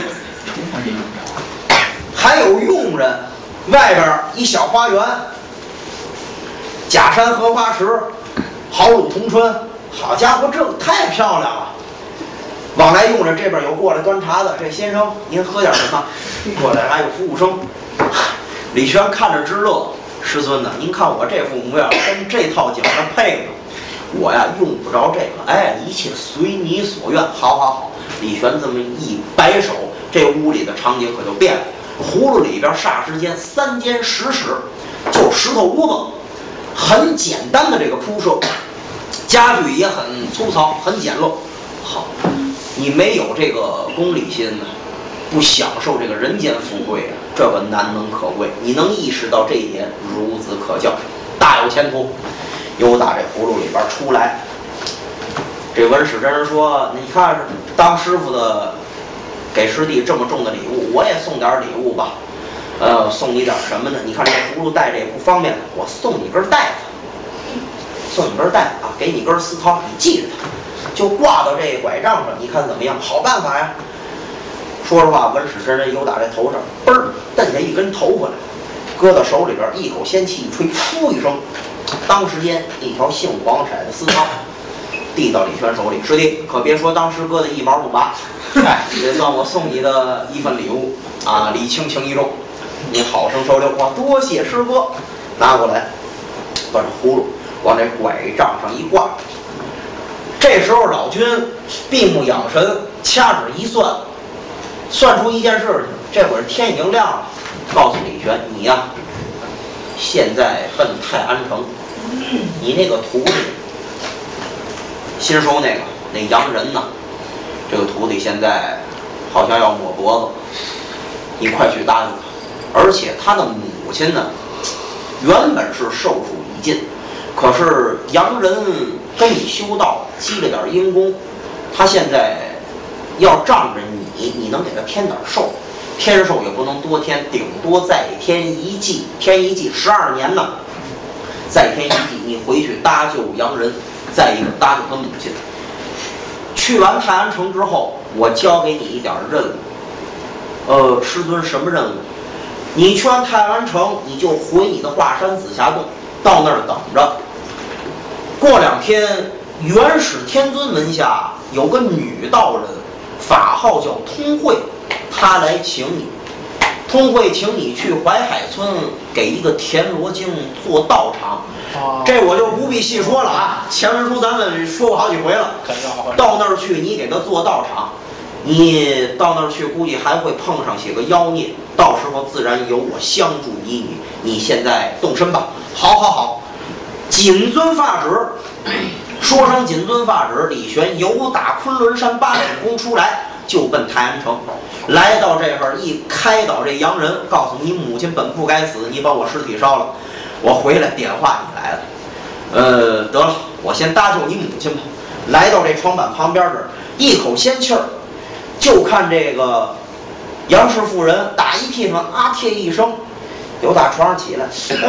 还有佣人，外边一小花园，假山荷花池，好鲁同春。好家伙，这太漂亮了！往来用着，这边有过来端茶的，这先生您喝点什么？过来还有服务生。李玄看着直乐，师尊呢？您看我这副模样，跟这套景上配吗？我呀用不着这个，哎，一切随你所愿。好好好，李玄这么一摆手，这屋里的场景可就变了。葫芦里边霎时间3间10室，就石头屋子，很简单的这个铺设。家具也很粗糙，很简陋。好，你没有这个功利心呢，不享受这个人间富贵啊，这个难能可贵。你能意识到这一点，孺子可教，大有前途。又打这葫芦里边出来，这文史真人说：“你看，当师傅的给师弟这么重的礼物，我也送点礼物吧。送你点什么呢？你看这葫芦带着也不方便，我送你根带子。”送你根带啊，给你根丝绦，你系着它，就挂到这拐杖上，你看怎么样？好办法呀！说实话，文史真人有打这头上，嘣儿蹬下一根头发来，搁到手里边，一口仙气一吹，噗一声，当时间一条杏黄色的丝绦递到李玄手里。师弟，可别说当时搁的一毛不拔，哎，也算我送你的一份礼物啊，礼轻情意重，你好生收留。我多谢师哥，拿过来，把这葫芦往这拐杖上一挂。这时候老君闭目养神，掐指一算，算出一件事情。这会儿天已经亮了，告诉李玄，你呀，现在奔泰安城，你那个徒弟新收那洋人呢，这个徒弟现在好像要抹脖子，你快去搭救他。而且他的母亲呢，原本是寿数已尽。可是洋人跟你修道积了点阴功，他现在要仗着你能给他添点寿，添寿也不能多添，顶多再添一季，添一季12年呢，再添一季，你回去搭救洋人，再一个搭救他母亲。去完泰安城之后，我交给你一点任务。师尊，什么任务？你去完泰安城，你就回你的华山紫霞洞，到那儿等着。过2天，元始天尊门下有个女道人，法号叫通慧，她来请你。通慧请你去淮海村给一个田螺精做道场。这我就不必细说了啊，前文书咱们说过好几回了。到那儿去，你给他做道场。你到那儿去，估计还会碰上些个妖孽，到时候自然由我相助你。你现在动身吧。好好好。谨遵法旨。说声谨遵法旨，李玄由打昆仑山8尺宫出来，就奔泰安城。来到这会儿，一开导这洋人，告诉你母亲本不该死，你把我尸体烧了，我回来点化你来了。得了，我先搭救你母亲吧。来到这床板旁边这儿，一口仙气儿，就看这个杨氏妇人打一屁股啊贴一声，由打床上起来，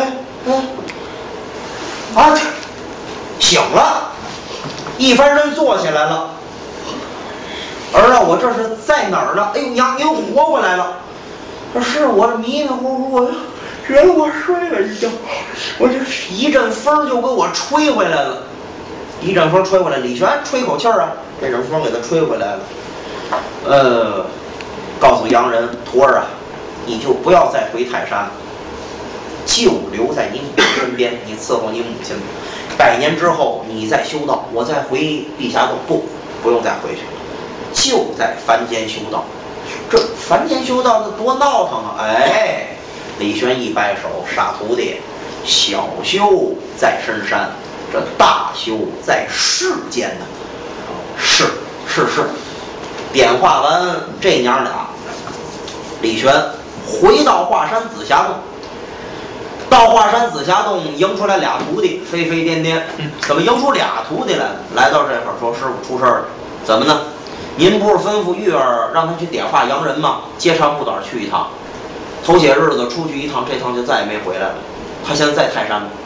醒了，一翻身坐起来了。儿啊，我这是在哪儿呢？哎呦，娘，您活过来了！是我这迷迷糊糊，我觉得我睡了一觉，我这一阵风就给我吹回来了。一阵风吹回来，李玄吹口气儿啊，这阵风给他吹回来了。告诉洋人徒儿啊，你就不要再回泰山了，就留在你母亲身边，你伺候你母亲。100年之后你再修道，我再回地下洞，不用再回去了，就在凡间修道。 这梵天修道的多闹腾啊！哎，李玄一摆手，傻徒弟，小修在深山，这大修在世间呢。是。点化完这娘俩，李玄回到华山紫霞洞。到华山紫霞洞迎出来俩徒弟，飞飞颠颠。怎么迎出俩徒弟来？来到这块儿说：“师傅出事儿了，怎么呢？您不是吩咐玉儿让他去点化洋人吗？接长不短去一趟。头些日子出去一趟，这趟就再也没回来了。他现在在泰山呢。”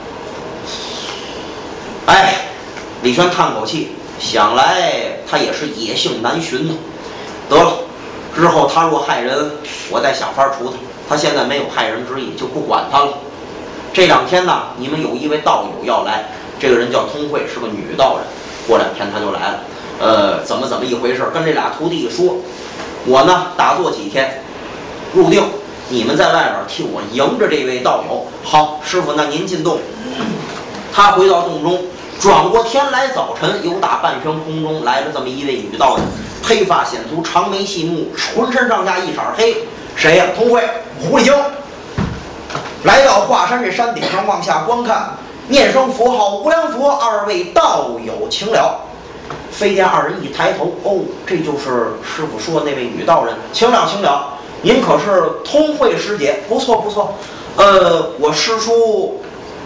哎，李玄叹口气，想来他也是野性难寻呢。得了，之后他若害人，我再想法除他。他现在没有害人之意，就不管他了。这2天呢，你们有一位道友要来，这个人叫通慧，是个女道人。过2天他就来了。怎么一回事？跟这俩徒弟一说，我呢打坐几天，入定，你们在外边替我迎着这位道友。好，师傅，那您进洞。他回到洞中，转过天来，早晨由打半悬空中来了这么一位女道人，黑发显足，长眉细目，浑身上下一色黑。谁呀？通慧，狐狸精。来到华山这山顶上往下观看，念声佛号无量佛，二位道友请了。飞天二人一抬头，哦，这就是师傅说的那位女道人，请了，您可是通慧师姐？不错，我师叔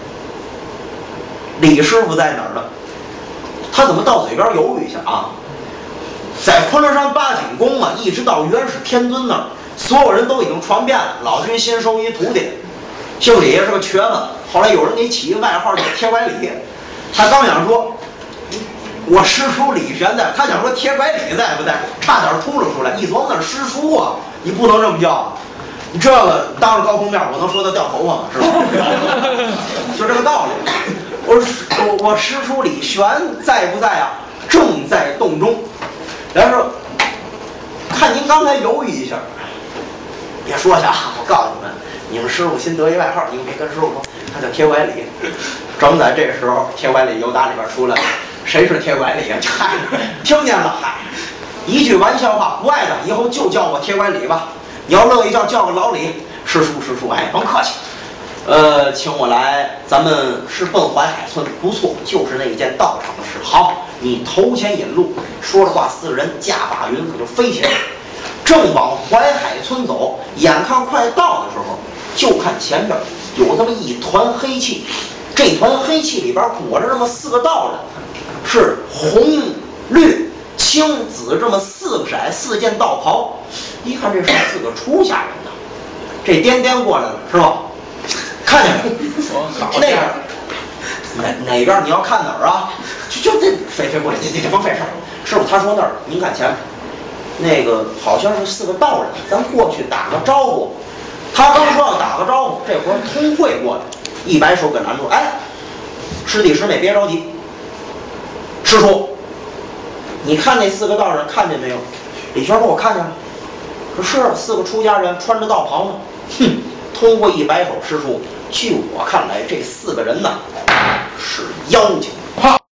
李师傅在哪儿呢？他怎么到嘴边犹豫一下啊？在昆仑山八景宫啊，一直到元始天尊那儿，所有人都已经传遍了。老君新收一徒弟，姓李，是个瘸子。后来有人给起一外号叫铁拐李。他刚想说我师叔李玄在，他想说铁拐李在不在，差点秃噜出来。一琢磨那是师叔啊，你不能这么叫。你这个当着高公面，我能说他掉头发吗？是吧？就这个道理。我师叔李玄在不在啊？正在洞中。然后说，看您刚才犹豫一下，别说去啊！我告诉你们，你们师傅新得一外号，你们别跟师傅说，他叫铁拐李。正在这时候，铁拐李由打里边出来了。谁是铁拐李呀？嗨，听见了？嗨，一句玩笑话，不爱的以后就叫我铁拐李吧。你要乐意叫个老李，师叔，哎，甭客气。请我来，咱们是奔淮海村，不错，就是那一件道场的事。好，你头前引路。说着话，4个人驾法云可就飞起来，正往淮海村走。眼看快到的时候，就看前边有这么一团黑气，这团黑气里边裹着这么4个道人，是红、绿、青、紫这么4个色，4件道袍。一看这是4个出家人呢，这颠过来了，是吧？看见没？那边哪边？你要看哪儿啊？就这飞过来，这甭费事。师傅他说那儿，您看前面那个好像是4个道人，咱过去打个招呼。他刚说要打个招呼，这会儿通慧过来，一摆手给拦住。哎，师弟师妹别着急，师叔，你看那4个道人看见没有？李玄说我看见了。可是4个出家人穿着道袍呢。哼，通慧一摆手，师叔，据我看来，这4个人呢是妖精。